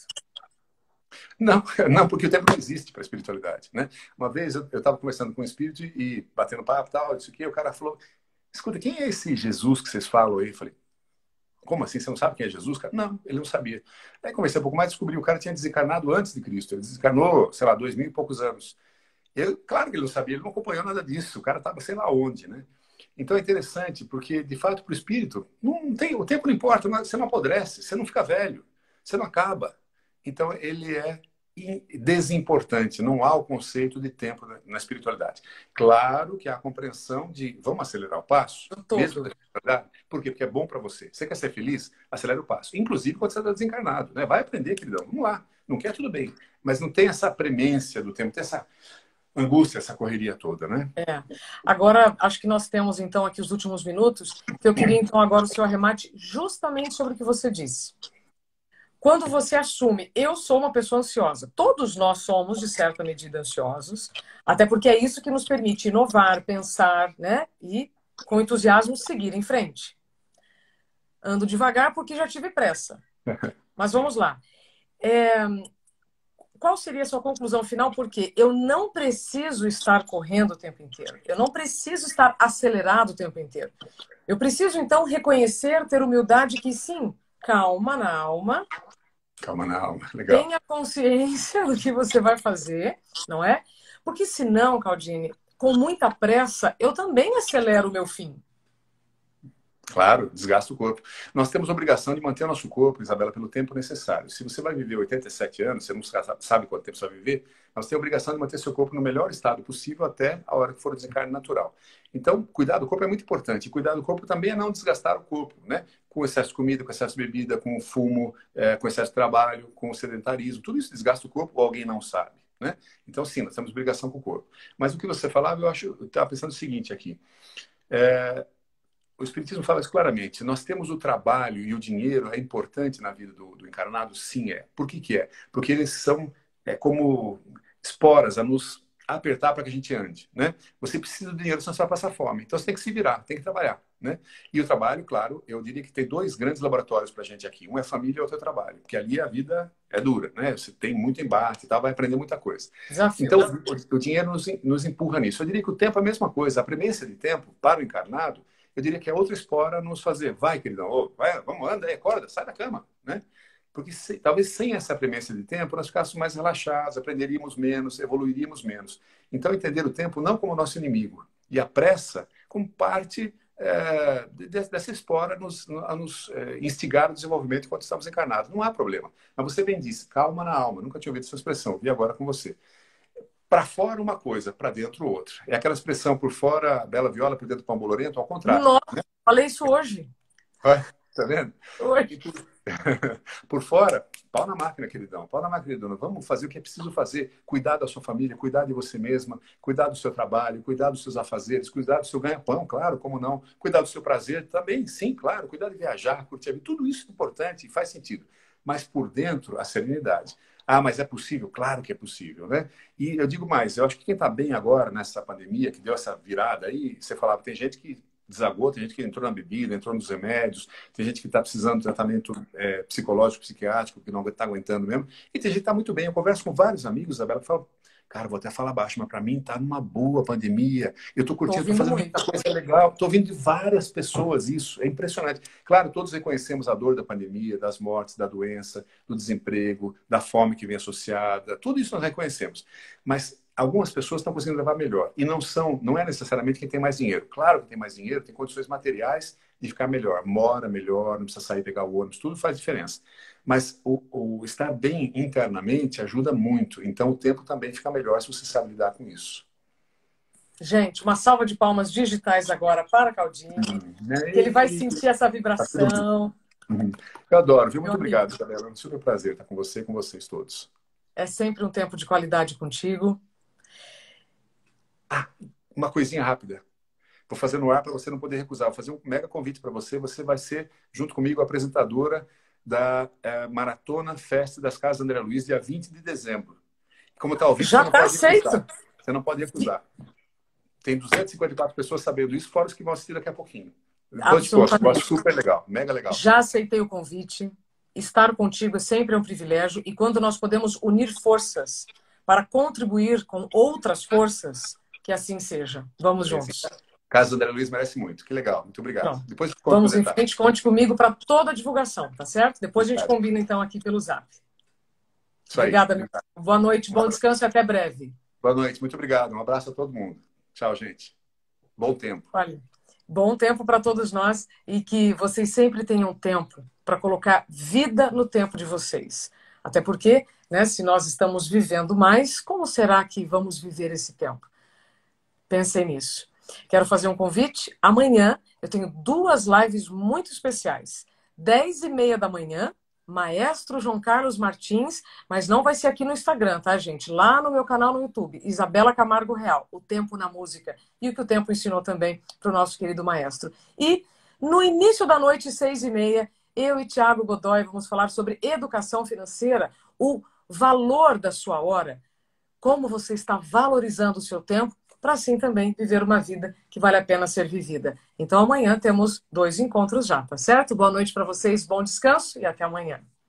Não, não, porque o tempo não existe para a espiritualidade, né? Uma vez eu estava conversando com um espírito e batendo papo e tal, isso aqui, o cara falou, escuta, quem é esse Jesus que vocês falam aí? Eu falei, como assim? Você não sabe quem é Jesus, cara? Não, ele não sabia. Aí conversei um pouco mais, descobri que o cara tinha desencarnado antes de Cristo. Ele desencarnou, sei lá, 2000 e poucos anos. Claro que ele não sabia, ele não acompanhou nada disso. O cara estava sei lá onde, né? Então é interessante, porque, de fato, para o espírito, o tempo não importa, você não apodrece, você não fica velho, você não acaba. Então, ele é desimportante, não há o conceito de tempo na espiritualidade. Claro que há a compreensão de vamos acelerar o passo, mesmo
Todo.
da espiritualidade. Por quê? Porque é bom para você. Você quer ser feliz? Acelera o passo. Inclusive quando você está desencarnado. Né? Vai aprender, queridão. Vamos lá. Não quer, tudo bem. Mas não tem essa premência do tempo, tem essa angústia, essa correria toda, né?
Agora, acho que nós temos, então, aqui os últimos minutos, que eu queria, então, agora o seu arremate justamente sobre o que você disse. Quando você assume, eu sou uma pessoa ansiosa. Todos nós somos, de certa medida, ansiosos, até porque é isso que nos permite inovar, pensar, né? E, com entusiasmo, seguir em frente. Ando devagar porque já tive pressa. Mas vamos lá. Qual seria a sua conclusão final? Porque eu não preciso estar correndo o tempo inteiro. Eu não preciso estar acelerado o tempo inteiro. Eu preciso, então, reconhecer, ter humildade que, sim, calma na alma.
Calma na alma, legal.
Tenha consciência do que você vai fazer, não é? Porque senão, Claudine, com muita pressa, eu também acelero o meu fim.
Claro, desgasta o corpo. Nós temos a obrigação de manter o nosso corpo, Isabela, pelo tempo necessário. Se você vai viver 87 anos, você não sabe quanto tempo você vai viver, mas tem a obrigação de manter seu corpo no melhor estado possível até a hora que for o desencarne natural. Então, cuidar do corpo é muito importante. E cuidar do corpo também é não desgastar o corpo, né? Com excesso de comida, com excesso de bebida, com fumo, com excesso de trabalho, com o sedentarismo. Tudo isso desgasta o corpo ou alguém não sabe, né? Então, sim, nós temos obrigação com o corpo. Mas o que você falava, eu estava pensando o seguinte aqui. O Espiritismo fala isso claramente. Nós temos o trabalho e o dinheiro é importante na vida do encarnado? Sim, é. Por que que é? Porque eles são como esporas a nos apertar para que a gente ande, né? Você precisa de dinheiro, senão você vai passar fome. Então você tem que se virar, tem que trabalhar, né? E o trabalho, claro, eu diria que tem dois grandes laboratórios para a gente aqui. Um é família e outro é trabalho. Porque ali a vida é dura, né? Você tem muito embate e tal, vai aprender muita coisa.
Desafio.
Então o dinheiro nos empurra nisso. Eu diria que o tempo é a mesma coisa. A premissa de tempo para o encarnado, eu diria que é outra espora nos fazer, vai, queridão, vai, vamos, anda aí, acorda, sai da cama, né? Porque talvez sem essa premissa de tempo nós ficássemos mais relaxados, aprenderíamos menos, evoluiríamos menos. Então, entender o tempo não como nosso inimigo e a pressa como parte dessa espora a nos instigar o desenvolvimento enquanto estamos encarnados. Não há problema. Mas você bem disse, calma na alma. Nunca tinha ouvido essa expressão, vi agora com você. Para fora uma coisa, para dentro outra. É aquela expressão por fora, bela viola, por dentro pão bolorento, ao contrário.
Nossa,
né?
falei isso hoje.
Tá vendo?
Hoje.
Por fora, pau na máquina, queridão. Pau na máquina, queridona. Vamos fazer o que é preciso fazer. Cuidar da sua família, cuidar de você mesma, cuidar do seu trabalho, cuidar dos seus afazeres, cuidar do seu ganha-pão, claro, como não. Cuidar do seu prazer também, sim, claro. Cuidar de viajar, curtir a vida. Tudo isso é importante e faz sentido. Mas por dentro, a serenidade. Ah, mas é possível? Claro que é possível, né? E eu digo mais, eu acho que quem está bem agora nessa pandemia, que deu essa virada aí, você falava, tem gente que desagou, tem gente que entrou na bebida, entrou nos remédios, tem gente que está precisando de tratamento psicológico, psiquiátrico, que não está aguentando mesmo, e tem gente que está muito bem. Eu converso com vários amigos, Isabela, que falam, cara, vou até falar baixo, mas para mim está numa boa pandemia, eu estou curtindo, estou fazendo muita coisa legal, estou ouvindo de várias pessoas isso, é impressionante. Claro, todos reconhecemos a dor da pandemia, das mortes, da doença, do desemprego, da fome que vem associada, tudo isso nós reconhecemos, mas algumas pessoas estão conseguindo levar melhor. E não é necessariamente quem tem mais dinheiro. Claro que tem mais dinheiro, tem condições materiais de ficar melhor. Mora melhor, não precisa sair pegar o ônibus, tudo faz diferença. Mas o estar bem internamente ajuda muito. Então o tempo também fica melhor se você sabe lidar com isso.
Gente, uma salva de palmas digitais agora para Caldini. Que ele vai sentir essa vibração.
Eu adoro, viu? Muito obrigado, Isabela. É um super prazer estar com você e com vocês todos.
É sempre um tempo de qualidade contigo.
Uma coisinha rápida. Vou fazer no ar para você não poder recusar. Vou fazer um mega convite para você. Você vai ser, junto comigo, a apresentadora da Maratona Festa das Casas André Luiz, dia 20 de dezembro. Como está ao vivo,
já está aceito.
Você não pode recusar. Tem 254 pessoas sabendo isso, fora os que vão assistir daqui a pouquinho. Absolutamente. Super legal, mega legal.
Já aceitei o convite. Estar contigo é sempre um privilégio. E quando nós podemos unir forças para contribuir com outras forças, que assim seja. Vamos juntos.
Casa André Luiz merece muito. Que legal. Muito obrigado.
Pronto. Depois vamos em frente. Conte comigo para toda a divulgação, tá certo? Depois a gente combina, então, aqui pelo Zap. Obrigada, meu. Boa noite, bom descanso e até breve.
Boa noite. Muito obrigado. Um abraço a todo mundo. Tchau, gente. Bom tempo.
Olha, bom tempo para todos nós e que vocês sempre tenham tempo para colocar vida no tempo de vocês. Até porque, né, se nós estamos vivendo mais, como será que vamos viver esse tempo? Pensem nisso. Quero fazer um convite. Amanhã eu tenho 2 lives muito especiais. 10h30 da manhã, Maestro João Carlos Martins, mas não vai ser aqui no Instagram, tá, gente? Lá no meu canal no YouTube, Isabela Camargo Real, o tempo na música e o que o tempo ensinou também para o nosso querido maestro. E no início da noite, 6h30, eu e Thiago Godoy vamos falar sobre educação financeira, o valor da sua hora, como você está valorizando o seu tempo, para assim também viver uma vida que vale a pena ser vivida. Então amanhã temos 2 encontros já, tá certo? Boa noite para vocês, bom descanso e até amanhã.